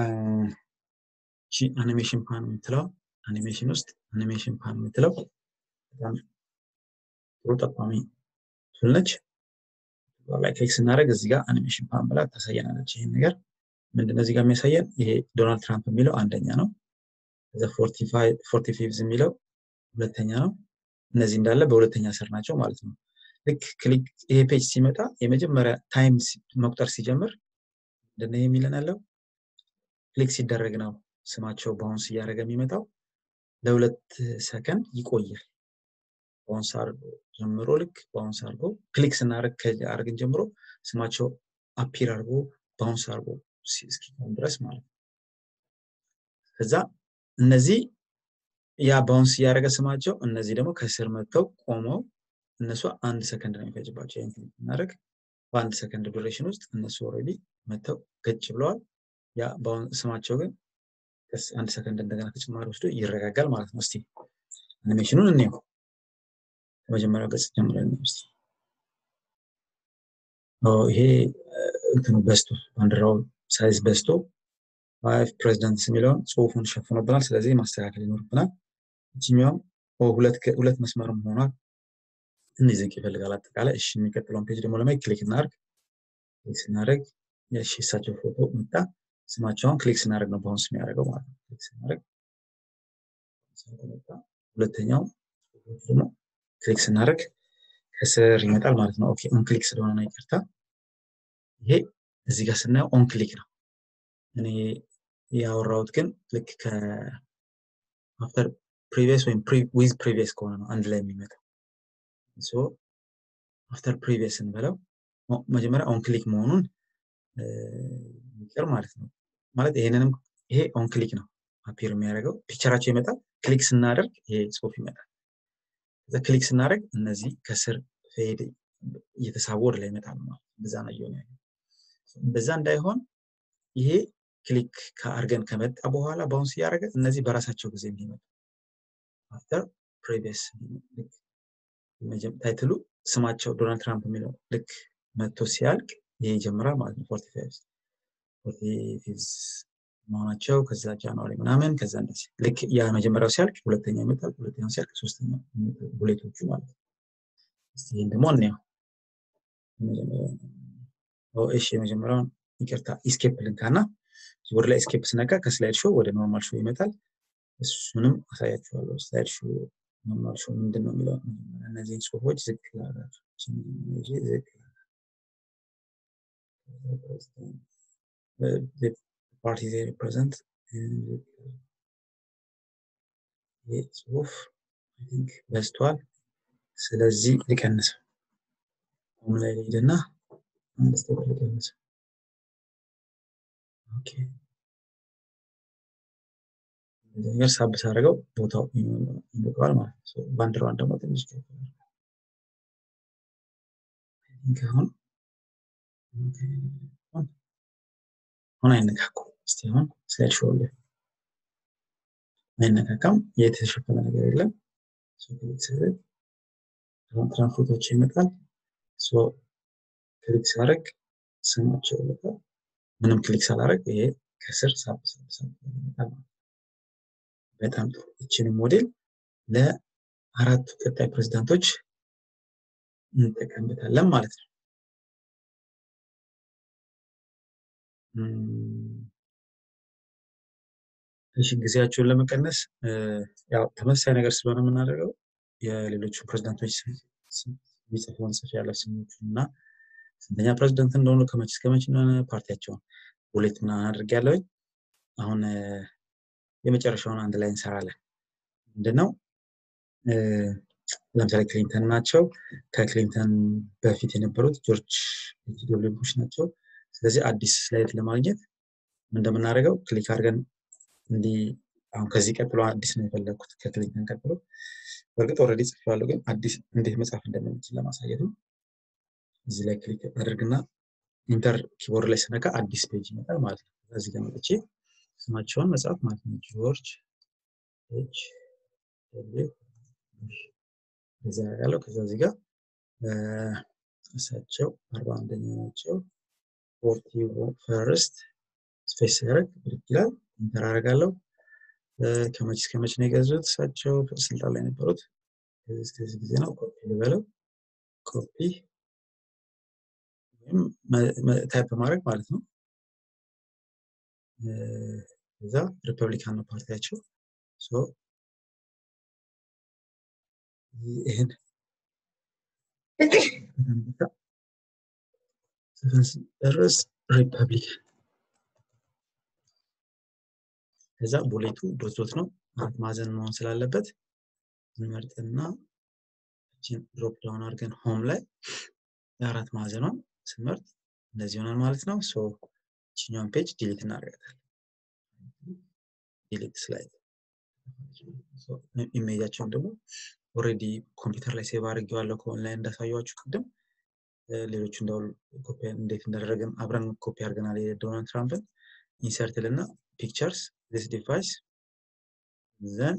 ጂ አኒሜሽን ፓን የምትለው አኒሜሽን ውስጥ አኒሜሽን ፓን የምትለው በጣም ጥሩ ጠቋሚ ቱል ነች። ላይ ክሊክ ስናደርግ እዚህ ጋር አኒሜሽን ፓን ብላ ታሳየናለች። ይሄን ነገር ምንድነው እዚህ ጋር የሚያሳየን? ይሄ ዶናልድ ትራምፕ የሚለው አንደኛ ነው። ከዛ ፎርቲ ፋይቭ የሚለው ሁለተኛ ነው። እነዚህ እንዳለ በሁለተኛ ስር ናቸው ማለት ነው። ልክ ክሊክ ይሄ ፔጅ ሲመጣ የመጀመሪያ ታይም መቁጠር ሲጀምር እንደነ የሚለን ያለው ክሊክ ሲደረግ ነው ስማቸው ባውንስ እያደረገ የሚመጣው። ለሁለት ሰከንድ ይቆያል። ባውንስ አድርጎ ጀምሮ ልክ ባውንስ አድርጎ ክሊክ ስናደርግ ከአርግን ጀምሮ ስማቸው አፒር አድርጎ ባውንስ አድርጎ እስኪቆም ድረስ ማለት ነው። ከዛ እነዚህ ያ ባውንስ እያደረገ ስማቸው እነዚህ ደግሞ ከስር መጥተው ቆመው እነሱ አንድ ሰከንድ ነው የሚፈጅባቸው። ይሄን እናደርግ በአንድ ሰከንድ ዱሬሽን ውስጥ እነሱ ኦሬዲ መጥተው ገጭ ብለዋል። ያ ባውንስ ስማቸው ግን አንድ ሰከንድ እንደገና ተጨማሪ ወስዶ ይረጋጋል ማለት ነው። እስቲ አኒሜሽኑን እንየው። ከመጀመሪያው ገጽ ጀምረን ነው እስቲ ኦ ይሄ እንትኑ በስቶ ባንዲራው ሳይዝ በስቶ ፋይቭ ፕሬዝዳንትስ የሚለውን ጽሁፉን ሸፍኖብናል። ስለዚህ ማስተካከል ይኖርብናል። እቺኛው ኦ ሁለት ሁለት መስመርም ሆኗል። እንዚህ ይፈልጋል አጠቃላይ። እሺ የሚቀጥለውን ፔጅ ደግሞ ለማየት ክሊክ እናድርግ። ክሊክ ስናደርግ የሺ እሳቸው ፎቶ መጣ። ስማቸውን ክሊክ ስናደርግ ነው ባውንስ የሚያደርገው ማለት ነው። ክሊክ ስናደርግ ሁለተኛው ደግሞ ክሊክ ስናደርግ ከስር ይመጣል ማለት ነው። ኦኬ ኦን ክሊክ ስለሆነ ነው ይቅርታ። ይሄ እዚህ ጋር ስናየው ኦን ክሊክ ነው። እኔ ያወራሁት ግን ልክ ከ አፍተር ፕሪቪየስ ወይም ዊዝ ፕሪቪየስ ከሆነ ነው አንድ ላይ የሚመጣው። ሶ አፍተር ፕሪቪየስ እንበለው መጀመሪያ ኦን ክሊክ መሆኑን ይቀር ማለት ነው። ማለት ይሄንንም ይሄ ኦን ክሊክ ነው አፒር የሚያደርገው ፒክቸራቸው ይመጣል። ክሊክ ስናደርግ ይሄ ጽሁፍ ይመጣል። ከዛ ክሊክ ስናደርግ እነዚህ ከስር ፌድ እየተሳቡ ወደ ላይ ይመጣሉ ማለት ነው። በዛ ነው እየሆነ ያለው። በዛ እንዳይሆን ይሄ ክሊክ ከአርገን ከመጣ በኋላ ባውንስ ያደረገ እነዚህ በራሳቸው ጊዜ እንዲመጡ አፍተር ፕሪቪየስ ታይትሉ ስማቸው ዶናልድ ትራምፕ የሚለው ልክ መጥቶ ሲያልቅ ይሄ ይጀምራል ማለት ነው። ፎርቲ ፋይቭ መሆናቸው ከዛ ጃንዋሪ ምናምን ከዛ እንደዚህ ልክ ያ መጀመሪያው ሲያልቅ ሁለተኛው ይመጣል ሁለተኛው ሲያልቅ ሶስተኛው ይመጣል ቡሌቶቹ ማለት ነው እስቲ ይሄን ደግሞ እንየው ኦ እሺ የመጀመሪያውን ይቅርታ ኢስኬፕ ልንካና ወደ ላይ ኢስኬፕ ስነካ ከስላይድ ሾው ወደ ኖርማል ሾው ይመጣል እሱንም አሳያችኋለሁ ስላይድ ሾው ኖርማል ሾው ምንድነው የሚለው እነዚህን ጽሁፎች ዝቅ ላድርጋቸው ዝቅ the party they represent and the ጽሁፍ I think በስቷል ስለዚህ ሊቀንስ ሆም ላይ ሄድና አንድ ስቴፕ ሊቀንስ ኦኬ ነገር ሳብስ አድርገው ቦታው ይበቃዋል ማለት ነው ባንዲራውን ደግሞ ትንሽ ይገርም ሆነ አይነካኩ እስቲ አሁን ስላይድ ሾው ላይ አይነካካም የተሸፈነ ነገር የለም ሶ ክሊክ አሁን ፎቶዎች ይመጣል ሶ ክሊክ ሳረግ ስማቸው ይመጣል ምንም ክሊክ ሳላረግ ይሄ ከስር ሳብ ሳብ ሳብ ይመጣል በጣም ጥሩ እቺን ሞዴል ለአራት ቀጣይ ፕሬዝዳንቶች እንጠቀምበታለን ማለት ነው እሺ ጊዜያቸውን ለመቀነስ ያው ተመሳሳይ ነገር ስለሆነ የምናደርገው የሌሎች ፕሬዝዳንቶች የሚጽፈውን ጽፍ ያለ ስሞችና ስንተኛ ፕሬዝዳንት እንደሆነ ከመች እስከመች እንደሆነ ፓርቲያቸውን ቡሌት ምናምን አድርጌያለሁ አሁን የመጨረሻውን አንድ ላይ እንሰራለን ምንድነው ለምሳሌ ክሊንተን ናቸው ከክሊንተን በፊት የነበሩት ጆርጅ ኤች ደብሊው ቡሽ ናቸው ስለዚህ አዲስ ስላይድ ለማግኘት እንደምናደርገው ክሊክ አድርገን እንዲ አሁን ከዚህ ቀጥሎ አዲስ ነው የፈለኩት ከክሊንተን ቀጥሎ በርግጥ ኦሬዲ ጽፌዋለሁ ግን አዲስ እንዴት መጻፍ እንደምንችል ለማሳየት ነው እዚህ ላይ ክሊክ አድርግና ኢንተር ኪቦርድ ላይ ስነካ አዲስ ፔጅ ይመጣል ማለት ነው እዚህ ጋር መጥቼ ስማቸውን መጻፍ ማለት ነው ጆርጅ ኤች ደብሊው እዚህ ያለው ከዛ እዚህ ጋር እሳቸው አርባ አንደኛ ናቸው ፎርቲ ፈርስት ስፔስ ያደርግ ይላል ኢንተር አደርጋለሁ ከመች እስከመች ነው የገዙት እሳቸው ስልጣን ላይ ነበሩት እስከዚህ ጊዜ ነው ኮፒ ልበለው ኮፒ ታይፕ ማድረግ ማለት ነው እዛ ሪፐብሊካን ነው ፓርቲያቸው ሶ ይሄን ሰፈንስ ሪፐብሊክ ከዛ ቡሌቱ ዶት ዶት ነው አራት ማዕዘን መሆን ስላለበት እንመርጥና እቺን ድሮፕ ዳውን አድርገን ሆም ላይ የአራት ማዕዘኗን ስንመርጥ እንደዚህ ሆናል ማለት ነው ሶ እቺኛውን ፔጅ ዲሊት እናደርጋታለን ዲሊት ስላይድ ሶ ኢሜጃቸውን ደግሞ ኦሬዲ ኮምፒውተር ላይ ሴቭ አድርጌዋለሁ ከኦንላይን እንዳሳየዋችሁ ቅድም ሌሎች እንደው ኮፒ እንዴት እንደደረገን አብረን ኮፒ አድርገናል የዶናልድ ትራምፕን ኢንሰርት ልና ፒክቸርስ this device then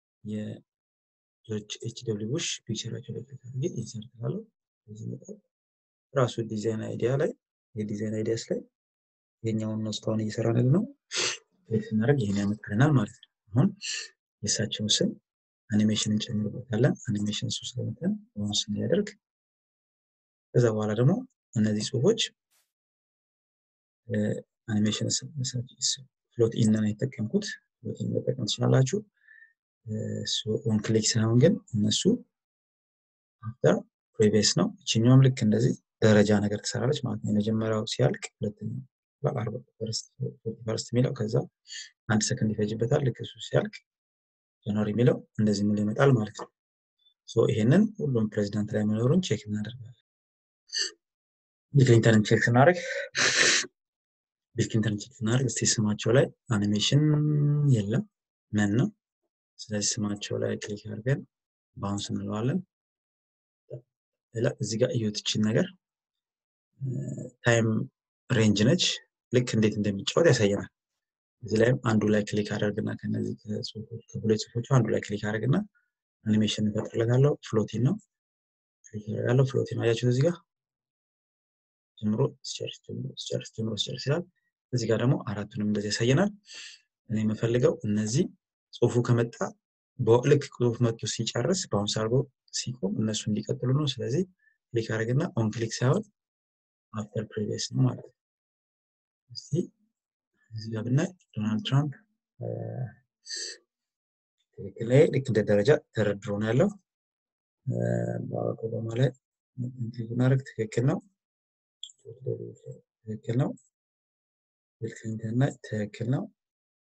የጆርጅ ኤች ደብሊው ቡሽ ፒክቸራቸው ላይ ተደርጎ ኢንሰርት አለው እዚህ መጣ ራሱ ዲዛይን አይዲያ ላይ የዲዛይን አይዲያስ ላይ የኛውን ነው ስታውን እየሰራን ነው ለስናረግ ይሄን ያመጣልናል ማለት ነው አሁን የሳቸው ስም አኒሜሽን እንጨምርበታለን አኒሜሽን ሶስት ለመተን ወንስ እንዲያደርግ ከዛ በኋላ ደግሞ እነዚህ ጽሁፎች አኒሜሽን ፍሎት ኢን ነው የተጠቀምኩት ፍሎት ኢን መጠቀም ትችላላችሁ ሶ ኦን ክሊክ ሳይሆን ግን እነሱ አፍተር ፕሪቪየስ ነው እቺኛውም ልክ እንደዚህ ደረጃ ነገር ተሰራለች ማለት ነው የመጀመሪያው ሲያልቅ ሁለተኛው በአርባ ፈርስት ፈርስት ሚለው ከዛ አንድ ሰከንድ ይፈጅበታል ልክ እሱ ሲያልቅ ጃንዋሪ ሚለው እንደዚህ ምን ይመጣል ማለት ነው ሶ ይሄንን ሁሉም ፕሬዝዳንት ላይ መኖሩን ቼክ እናደርጋለን የክሊንተንን ቼክ እናደርግ የክሊንተንን ቼክ እናደርግ እስቲ ስማቸው ላይ አኒሜሽን የለም ምን ነው ስለዚህ ስማቸው ላይ ክሊክ አድርገን ባውንስ እንለዋለን ሌላ እዚህ ጋር እዩትችን ነገር ታይም ሬንጅ ነች ልክ እንዴት እንደሚጫወት ያሳየናል እዚህ ላይ አንዱ ላይ ክሊክ አድርገና ከነዚህ ከጽሁፎች ከቡሌት ጽሁፎች አንዱ ላይ ክሊክ አድርገና አኒሜሽን ፈጥረለታለሁ ፍሎቲን ነው ክሊክ አድርጋለሁ ፍሎቲን አያችሁ እዚህ ጋር ጀምሮ ስጨርስ ጀምሮ ስጨርስ ጀምሮ ስጨርስ ይላል እዚህ ጋር ደግሞ አራቱንም እንደዚህ ያሳየናል እኔ የምፈልገው እነዚህ ጽሁፉ ከመጣ በልክ ጽሁፍ መጥቶ ሲጨርስ ባውንስ አድርጎ ሲቆም እነሱ እንዲቀጥሉ ነው ስለዚህ ክሊክ አድርግና ኦን ክሊክ ሳይሆን አፍተር ፕሪቪየስ ነው ማለት ነው እስቲ እዚህ ጋር ብናይ ዶናልድ ትራምፕ ትክክል ላይ ልክ እንደ ደረጃ ተረድሮ ነው ያለው ባራክ ኦባማ ላይ እንግሊዝ ማድረግ ትክክል ነው ትክክል ነው ክሊንተን ላይ ትክክል ነው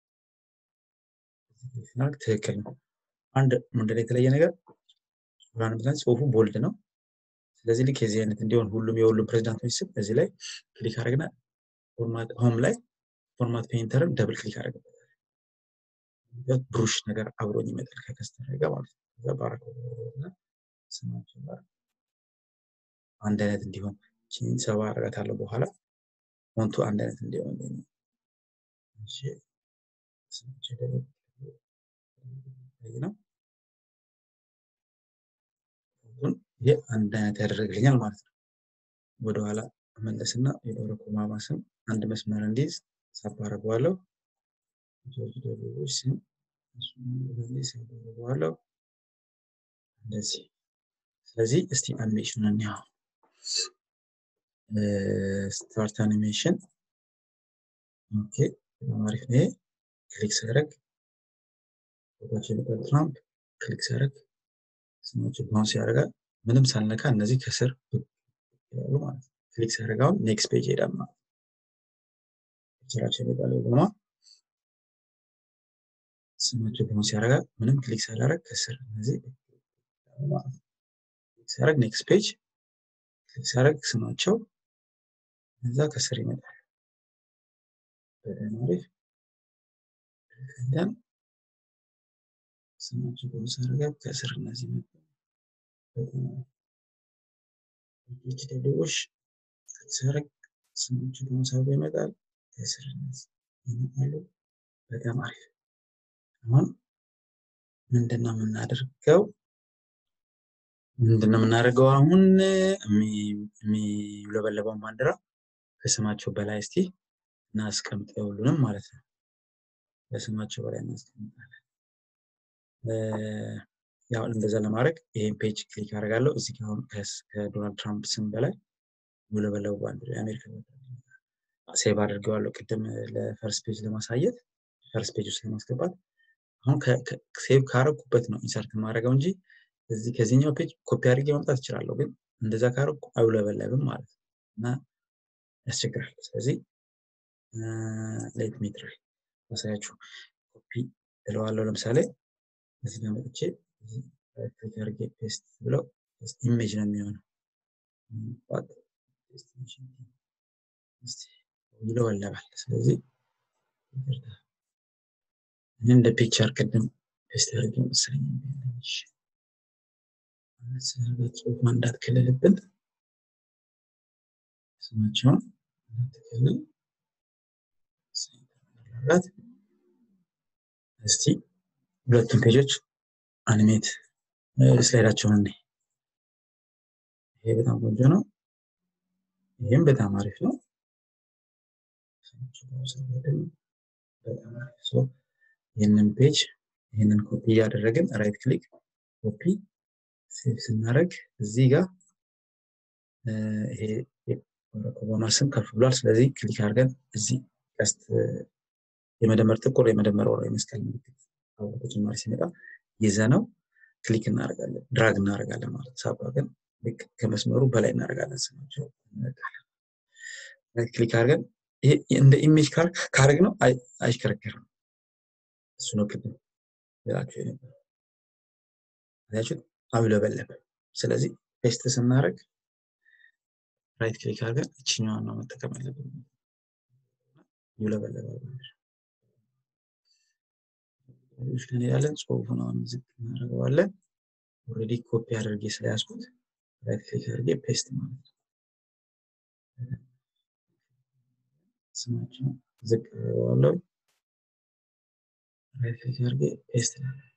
ትክክል ነው አንድ ምንድነው የተለየ ነገር ብራን ብዛት ጽሁፉ ቦልድ ነው ስለዚህ ልክ የዚህ አይነት እንዲሆን ሁሉም የሁሉም ፕሬዝዳንቶች ስም እዚህ ላይ ክሊክ አድርገና ፎርማት ሆም ላይ ፎርማት ፔይንተርን ደብል ክሊክ አድርገበት ብሩሽ ነገር አብሮኝ ይመጣል ከከስተመር ጋር ማለት ነው ከዛ ባራክ ኦባማ ስማቸው ጋር አንድ አይነት እንዲሆን ቺን ሰባ አደርጋታለሁ በኋላ ፎንቱ አንድ አይነት እንዲሆን እሺ ስማቸው ደግሞ ነው ፎንቱን ይሄ አንድ አይነት ያደርግልኛል ማለት ነው ወደ ኋላ መለስና የባራክ ኦባማ ስም አንድ መስመር እንዲዝ ሳብ አደርገዋለሁ ጆርጅ ደብሊው ቡሽ ስም እሱን እንደዚህ ሳብ አደርገዋለሁ እንደዚህ ስለዚህ እስቲ አኒሜሽኑን እንያው ስታርት አኒሜሽን ኦኬ አሪፍ ነው ክሊክ ሳደርግ ወደዚህ ትራምፕ ክሊክ ሳደርግ ስማቸው ባውንስ ያደርጋል ምንም ሳልነካ እነዚህ ከስር ያሉ ማለት ነው ክሊክ ሳደርጋው ኔክስት ፔጅ ሄዳል ማለት ቸራቸው ይባላል ኦባማ ስማቸው ባውንስ ያደርጋል ምንም ክሊክ ሳላደርግ ከስር እነዚህ ሳደርግ ኔክስት ፔጅ ክሊክ ሳደርግ ስማቸው እዛ ከስር ይመጣል በጣም አሪፍ እንደም ስማቸው ባውንስ ያደርጋል ከስር እነዚህ ይመጣል በጣም አሪፍ ዲጂታሎች ሳደርግ ስማቸው ባውንስ ያደርጋል ይመጣል ከስር እነዚህ ይመጣሉ በጣም አሪፍ አሁን ምንድነው የምናደርገው ምንድነው የምናደርገው አሁን የሚውለበለበው ባንዲራ ከስማቸው በላይ እስቲ እናስቀምጠው ሁሉንም ማለት ነው ከስማቸው በላይ እናስቀምጣለን ያው እንደዛ ለማድረግ ይሄን ፔጅ ክሊክ አደርጋለሁ እዚህ ጋር አሁን ከዶናልድ ትራምፕ ስም በላይ የሚውለበለበው ባንዲራ የአሜሪካ ሴቭ አድርገዋለሁ ቅድም ለፈርስት ፔጅ ለማሳየት ፈርስት ፔጅ ውስጥ ለማስገባት አሁን ሴቭ ካረኩበት ነው ኢንሰርት ማድረገው እንጂ እዚህ ከዚህኛው ፔጅ ኮፒ አድርጌ ማምጣት እችላለሁ ግን እንደዛ ካረኩ አይውለበለብም ማለት ነው እና ያስቸግራል ስለዚህ ሌት ሚ ትራይ ማሳያችሁ ኮፒ እለዋለሁ ለምሳሌ እዚህ ጋር መጥቼ እዚህ ክሊክ አድርጌ ፔስት ብለው ኢሜጅ ነው የሚሆነው ባት ዴስቲኔሽን እስቲ ይለወለባል ስለዚህ እንደ ፒክቸር ቅድም ፔስት አድርጌ መሰለኝ እሺ ስለዚህ ጽሁፍ ማንዳት ከሌለብን ስማቸውን ተከልል ሰይጣን እስቲ ሁለቱም ፔጆች አኒሜት ስላይዳቸውን እንይ ይሄ በጣም ቆንጆ ነው ይሄም በጣም አሪፍ ነው በጣም አሪፍ ሶ ይሄንን ፔጅ ይሄንን ኮፒ ያደረግን ራይት ክሊክ ኮፒ ሴቭ ስናደርግ እዚህ ጋር ይሄ ኦባማ ስም ከፍ ብሏል ስለዚህ ክሊክ አድርገን እዚህ ቀስት የመደመር ጥቁር የመደመር ወራ የመስቀል ምልክት አሁን ተጨማሪ ሲመጣ ይዘነው ክሊክ እናደርጋለን ድራግ እናደርጋለን ማለት ሳባገን ልክ ከመስመሩ በላይ እናደርጋለን ስማቸው እናደርጋለን ክሊክ አድርገን ይሄ እንደ ኢሜጅ ካር ካርግ ነው አይሽከረከርም እሱ ነው ቅድም ያላችሁ ነበር ያላችሁ አውለበለበ ስለዚህ ፔስት ስናደርግ ራይት ክሊክ አድርገን እቺኛዋን ነው መጠቀም ያለብን ይውለበለባል እሺ ከኔ ያለን ጽሁፉን አሁን ዝቅ እናደርገዋለን ኦሬዲ ኮፒ አድርጌ ስለያዝኩት ራይት ክሊክ አድርጌ ፔስት ማለት ነው ስማቸው ዝቅ አደርገዋለሁ ራይት ክሊክ አድርጌ ፔስት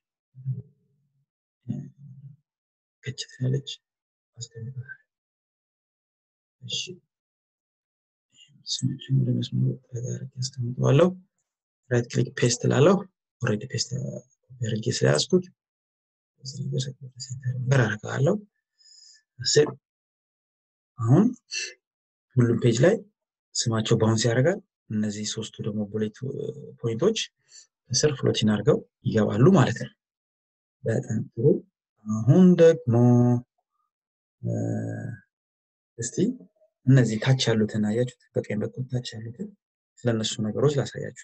ከችት ያለች አስቀምጣለሁ እሺ ስሞችን ወደ መስመሩ ተጋር ያስቀምጠዋለሁ ራይት ክሊክ ፔስት ላለው ኦሬዲ ፔስት ያርጌ ስለያዝኩት እዚህ በሰቀለ ሴንተር ጋር አደርጋለሁ እዚህ አሁን ሁሉም ፔጅ ላይ ስማቸው ባውንስ ያደርጋል እነዚህ ሶስቱ ደግሞ ቡሌት ፖይንቶች ከስር ፍሎቲን አድርገው ይገባሉ ማለት ነው በጣም ጥሩ አሁን ደግሞ እስቲ እነዚህ ታች ያሉትን አያችሁት በቀኝ በኩል ታች ያሉትን ስለነሱ ነገሮች ላሳያችሁ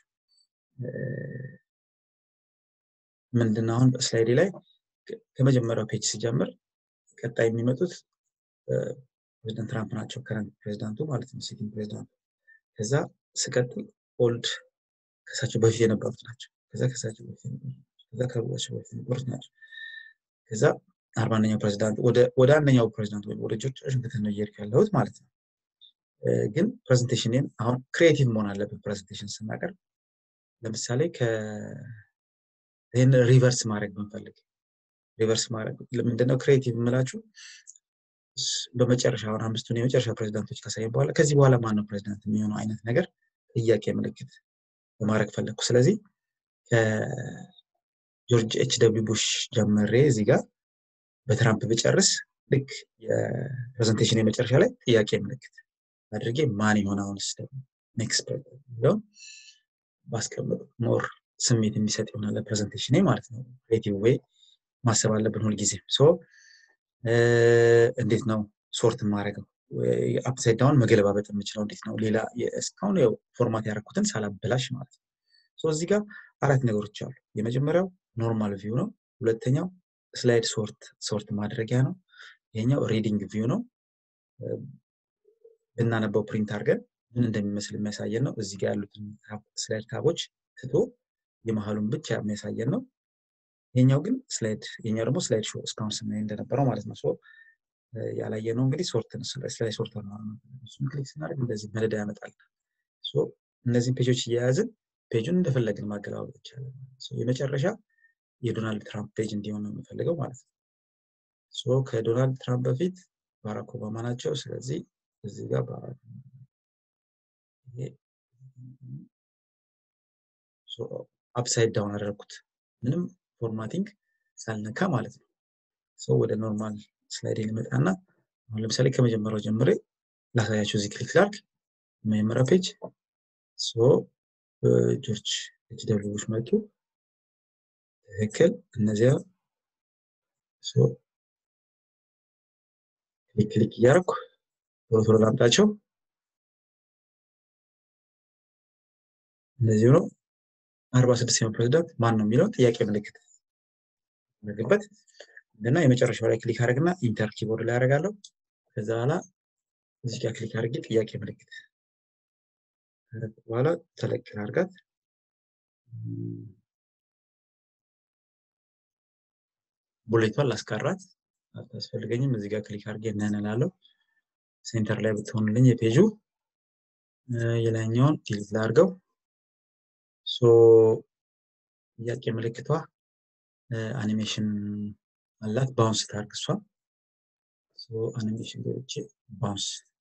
ምንድነው አሁን ስላይድ ላይ ከመጀመሪያው ፔጅ ሲጀምር ቀጣይ የሚመጡት ፕሬዝዳንት ትራምፕ ናቸው ከረንት ፕሬዝዳንቱ ማለት ነው ሲቲንግ ፕሬዝዳንት ከዛ ስቀጥል ኦልድ ከሳቸው በፊት የነበሩት ናቸው ከዛ ከሳቸው በፊት ከዛ ከሳቸው በፊት የነበሩት ናቸው ከዛ አርባኛው ፕሬዝዳንት ወደ ወደ አንደኛው ፕሬዝዳንት ወይ ወደ ጆርጅ ዋሽንግተን ነው እየሄድኩ ያለሁት ማለት ነው ግን ፕሬዘንቴሽንን አሁን ክሬቲቭ መሆን አለበት ፕሬዘንቴሽን ስናቀርብ ለምሳሌ ከ ይሄን ሪቨርስ ማድረግ ብንፈልግ ሪቨርስ ማድረግ ለምንድነው ክሬቲቭ የምላችሁ በመጨረሻ አሁን አምስቱን የመጨረሻ ፕሬዝዳንቶች ካሳየን በኋላ ከዚህ በኋላ ማን ነው ፕሬዝዳንት የሚሆነው አይነት ነገር ጥያቄ ምልክት ለማድረግ ፈለኩ ስለዚህ ከጆርጅ ኤች ደብሊው ቡሽ ጀምሬ እዚህ ጋር በትራምፕ በጨርስ ልክ የፕሬዘንቴሽን የመጨረሻ ላይ ጥያቄ ምልክት አድርጌ ማን ይሆን አሁንስ ኔክስት ፕሬዝዳንት ነው ባስቀምጥ ሞር ስሜት የሚሰጥ ይሆናል ለፕሬዘንቴሽኔ ማለት ነው ክሬቲቭ ዌይ ማሰብ አለብን ሁሉ ጊዜ ሶ እንዴት ነው ሶርት ማድረግ አፕሳይድ ዳውን መገለባበጥ የምችለው እንዴት ነው ሌላ እስካሁን ያው ፎርማት ያደረኩትን ሳላበላሽ ማለት ነው ሶ እዚህ ጋር አራት ነገሮች አሉ የመጀመሪያው ኖርማል ቪው ነው ሁለተኛው ስላይድ ሶርት ሶርት ማድረጊያ ነው ይሄኛው ሪዲንግ ቪው ነው እናነበው ፕሪንት አድርገን ምን እንደሚመስል የሚያሳየን ነው እዚህ ጋር ያሉትን ስላይድ ታቦች ትቶ የመሃሉን ብቻ የሚያሳየን ነው የኛው ግን ስላይድ የኛው ደግሞ ስላይድ ሾው እስካሁን ስናይ እንደነበረው ማለት ነው ሶ ያላየነው እንግዲህ ሶርትን ስላይድ ሶርት ነው እሱን ክሊክ ስናደርግ እንደዚህ መለዳ ያመጣል ሶ እነዚህ ፔጆች እያያዝን ፔጁን እንደፈለግን ማገላበጥ ይቻላል ሶ የመጨረሻ የዶናልድ ትራምፕ ፔጅ እንዲሆን ነው የምፈልገው ማለት ነው ሶ ከዶናልድ ትራምፕ በፊት ባራክ ኦባማ ናቸው ስለዚህ እዚህ ጋር ባራክ ሶ አፕሳይድ ዳውን አደረኩት ምንም ፎርማቲንግ ሳልነካ ማለት ነው ሶ ወደ ኖርማል ስላይድ ልመጣና አሁን ለምሳሌ ከመጀመሪያው ጀምሬ ላሳያችሁ እዚህ ክሊክ ላድርግ መጀመሪያው ፔጅ ሶ ጆርጅ ኤች ደብሊው ቡሽ መጡ ትክክል እነዚያ ሶ ክሊክ ክሊክ እያደረኩ ቶሎ ቶሎ ላምጣቸው እነዚህ ነው አርባ ስድስተኛው ፕሬዝዳንት ማን ነው የሚለው ጥያቄ ምልክት መግባት እና የመጨረሻው ላይ ክሊክ አድርግና ኢንተር ኪቦርድ ላይ አደርጋለሁ ከዛ በኋላ እዚህ ጋር ክሊክ አድርጌ ጥያቄ ምልክት በኋላ ተለቅ አድርጋት ቡሌቷን ላስቀራት አታስፈልገኝም እዚህ ጋር ክሊክ አድርጌ እናነላለሁ ሴንተር ላይ ብትሆንልኝ የፔጁ የላይኛውን ዲሊት ላድርገው ሶ ጥያቄ ምልክቷ አኒሜሽን አላት ባውንስ ታርግ እሷ ሶ አኒሜሽን ገብቼ ባውንስ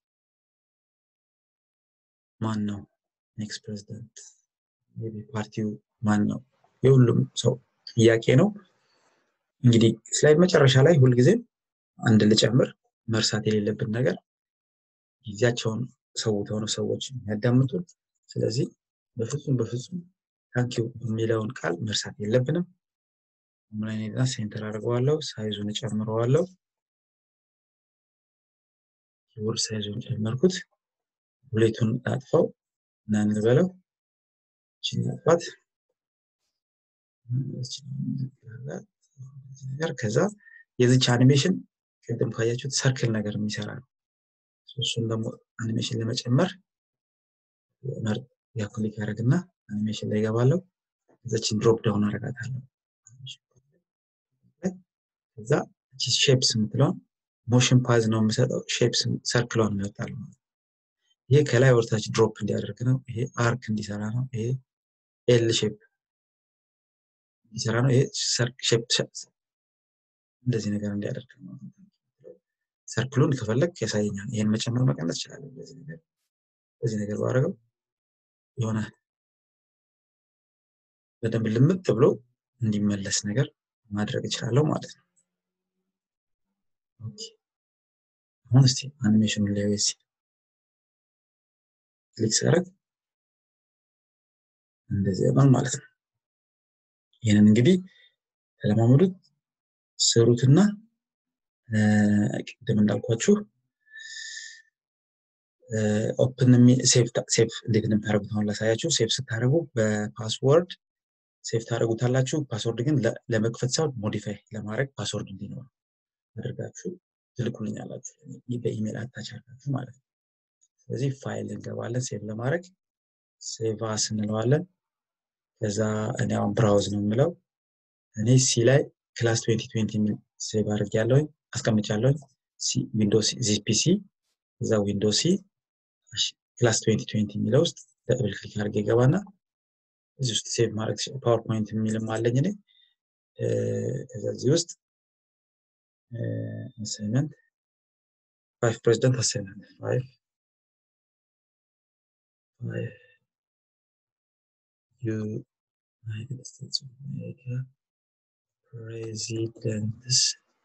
ማን ነው ኔክስት ፕሬዝዳንት ሜቢ ፓርቲው ማን ነው የሁሉም ሰው ጥያቄ ነው እንግዲህ ስላይድ መጨረሻ ላይ ሁሉ ጊዜ አንድ ልጨምር መርሳት የሌለብን ነገር ጊዜያቸውን ሰውተው ነው ሰዎች የሚያዳምጡት ስለዚህ በፍጹም በፍጹም ታንኪዩ የሚለውን ቃል መርሳት የለብንም ኦንላይንና ሴንተር አድርገዋለሁ ሳይዙን ጨምረዋለሁ ኪቦርድ ሳይዙን ጨመርኩት ቡሌቱን አጥፋው እና እንበለው ቺናፋት ነገር ከዛ የዚህ አኒሜሽን ቅድም ካያችሁት ሰርክል ነገር የሚሰራ ነው እሱን ደግሞ አኒሜሽን ለመጨመር መር ያ ክሊክ ያደርግና አኒሜሽን ላይ ገባለው እዛችን ድሮፕ ዳውን አደርጋታለሁ ከዛ እቺ ሼፕስ የምትለው ሞሽን ፓዝ ነው የምሰጠው ሼፕስ ሰርክሏን ይወጣል ይሄ ከላይ ወርታች ድሮፕ እንዲያደርግ ነው ይሄ አርክ እንዲሰራ ነው ይሄ ኤል ሼፕ እንዲሰራ ነው ይሄ ሼፕ እንደዚህ ነገር እንዲያደርግ ነው ሰርክሉን ከፈለክ ያሳየኛል ይሄን መጨመር መቀነስ ይችላል እንደዚህ ነገር እዚህ ነገር ባረገው የሆነ በደንብ ልምጥ ብሎ እንዲመለስ ነገር ማድረግ እችላለሁ ማለት ነው። ኦኬ አሁን እስቲ አኒሜሽኑን ላይ ወይስ ክሊክ ሳደርግ እንደዚህ ይሆናል ማለት ነው። ይሄንን እንግዲህ ተለማመዱት ስሩትና ቅድም እንዳልኳችሁ ኦፕን ሴቭ ሴቭ እንዴት እንደምታደርጉት አሁን ላሳያችሁ። ሴቭ ስታደርጉ በፓስወርድ ሴቭ ታደርጉታላችሁ። ፓስወርድ ግን ለመክፈት ሳይሆን ሞዲፋይ ለማድረግ ፓስወርድ እንዲኖር አድርጋችሁ ትልኩልኛላችሁ በኢሜል አታች አድርጋችሁ ማለት ነው። ስለዚህ ፋይል እንገባለን ሴቭ ለማድረግ ሴቭ አስ እንለዋለን። ከዛ እኔ አሁን ብራውዝ ነው የምለው እኔ ሲ ላይ ክላስ twenty twenty የሚል ሴቭ አድርጌያለሁ አስቀምጫለሁ። ሲ ዊንዶውስ ዚፒሲ ከዛ ዊንዶውስ ሲ ክላስ twenty twenty የሚለው ውስጥ ደብል ክሊክ አድርጌ ገባና እዚህ ውስጥ ሴቭ ማድረግ ፓወርፖይንት የሚልም አለኝ እኔ ከዛ እዚህ ውስጥ assignment five president assignment five five United States of America presidents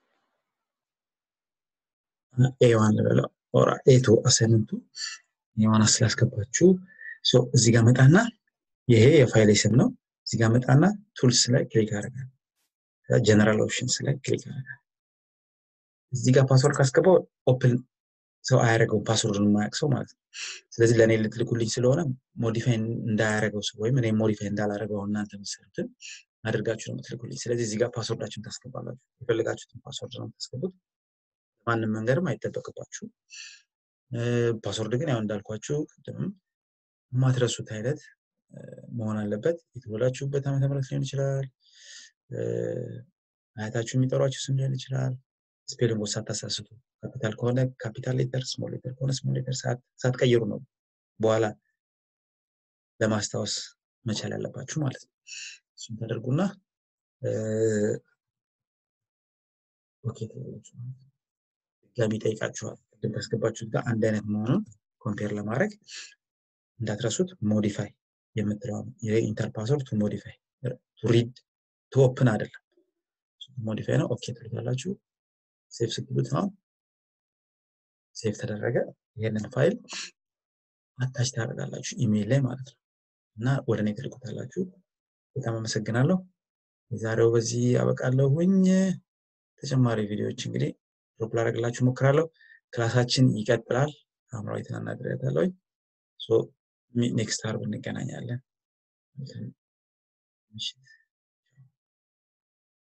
ኤ ዋን ልበለው ኦር ኤ ቱ አሳይመንቱ የሆነ ስላስገባችሁ ሶ እዚህ ጋር መጣና ይሄ የፋይል ስም ነው። እዚህ ጋር መጣና ቱልስ ላይ ክሊክ አደርጋለሁ። ጀነራል ኦፕሽንስ ላይ ክሊክ አደርጋለሁ። እዚህ ጋር ፓስወርድ ካስገባው ኦፕን ሰው አያረጋው ፓስወርዱን ማያውቅ ሰው ማለት ነው። ስለዚህ ለኔ ልትልኩልኝ ስለሆነ ሞዲፋይ እንዳያረጋው ሰው ወይም እኔ ሞዲፋይ እንዳላረጋው እናንተ መስርቱን አድርጋችሁ ነው የምትልኩልኝ። ስለዚህ እዚህ ጋር ፓስወርዳችሁን ታስገባላችሁ። የፈለጋችሁትን ፓስወርድ ነው ታስገቡት። ማንንም መንገርም አይተበቅባችሁ። ፓስወርድ ግን ያው እንዳልኳችሁ ቅድም ማትረሱት አይነት መሆን አለበት። የተወላችሁበት ዓመተ ምህረት ሊሆን ይችላል። አያታችሁ የሚጠሯችሁ ስም ሊሆን ይችላል። ስፔሊንግ ሳታሳስቱ ካፒታል ከሆነ ካፒታል ሌተር ስሞል ሌተር ከሆነ ስሞል ሌተር ሳትቀይሩ ነው በኋላ ለማስታወስ መቻል ያለባችሁ ማለት ነው። እሱን ታደርጉና ኦኬ ትላላችሁ። ጋሚ ጠይቃችኋል ቅድም ታስገባችሁት ጋር አንድ አይነት መሆኑን ኮምፔር ለማድረግ እንዳትረሱት ሞዲፋይ የምትለው የኢንተር ፓስወርድ ቱ ሞዲፋይ ቱ ሪድ ቱ ኦፕን አይደለም ሞዲፋይ ነው። ኦኬ ትሉታላችሁ። ሴቭ ስትሉት ነው ሴቭ ተደረገ። ይሄንን ፋይል አታች ታደርጋላችሁ ኢሜል ላይ ማለት ነው እና ወደኔ ትልኩታላችሁ። በጣም አመሰግናለሁ። የዛሬው በዚህ አበቃለሁኝ። ተጨማሪ ቪዲዮዎች እንግዲህ ድሮፕ ላደርግላችሁ ሞክራለሁ። ክላሳችን ይቀጥላል። አምራዊትን አናግሬያታለሁ። ሶ ኔክስት አርብ እንገናኛለን።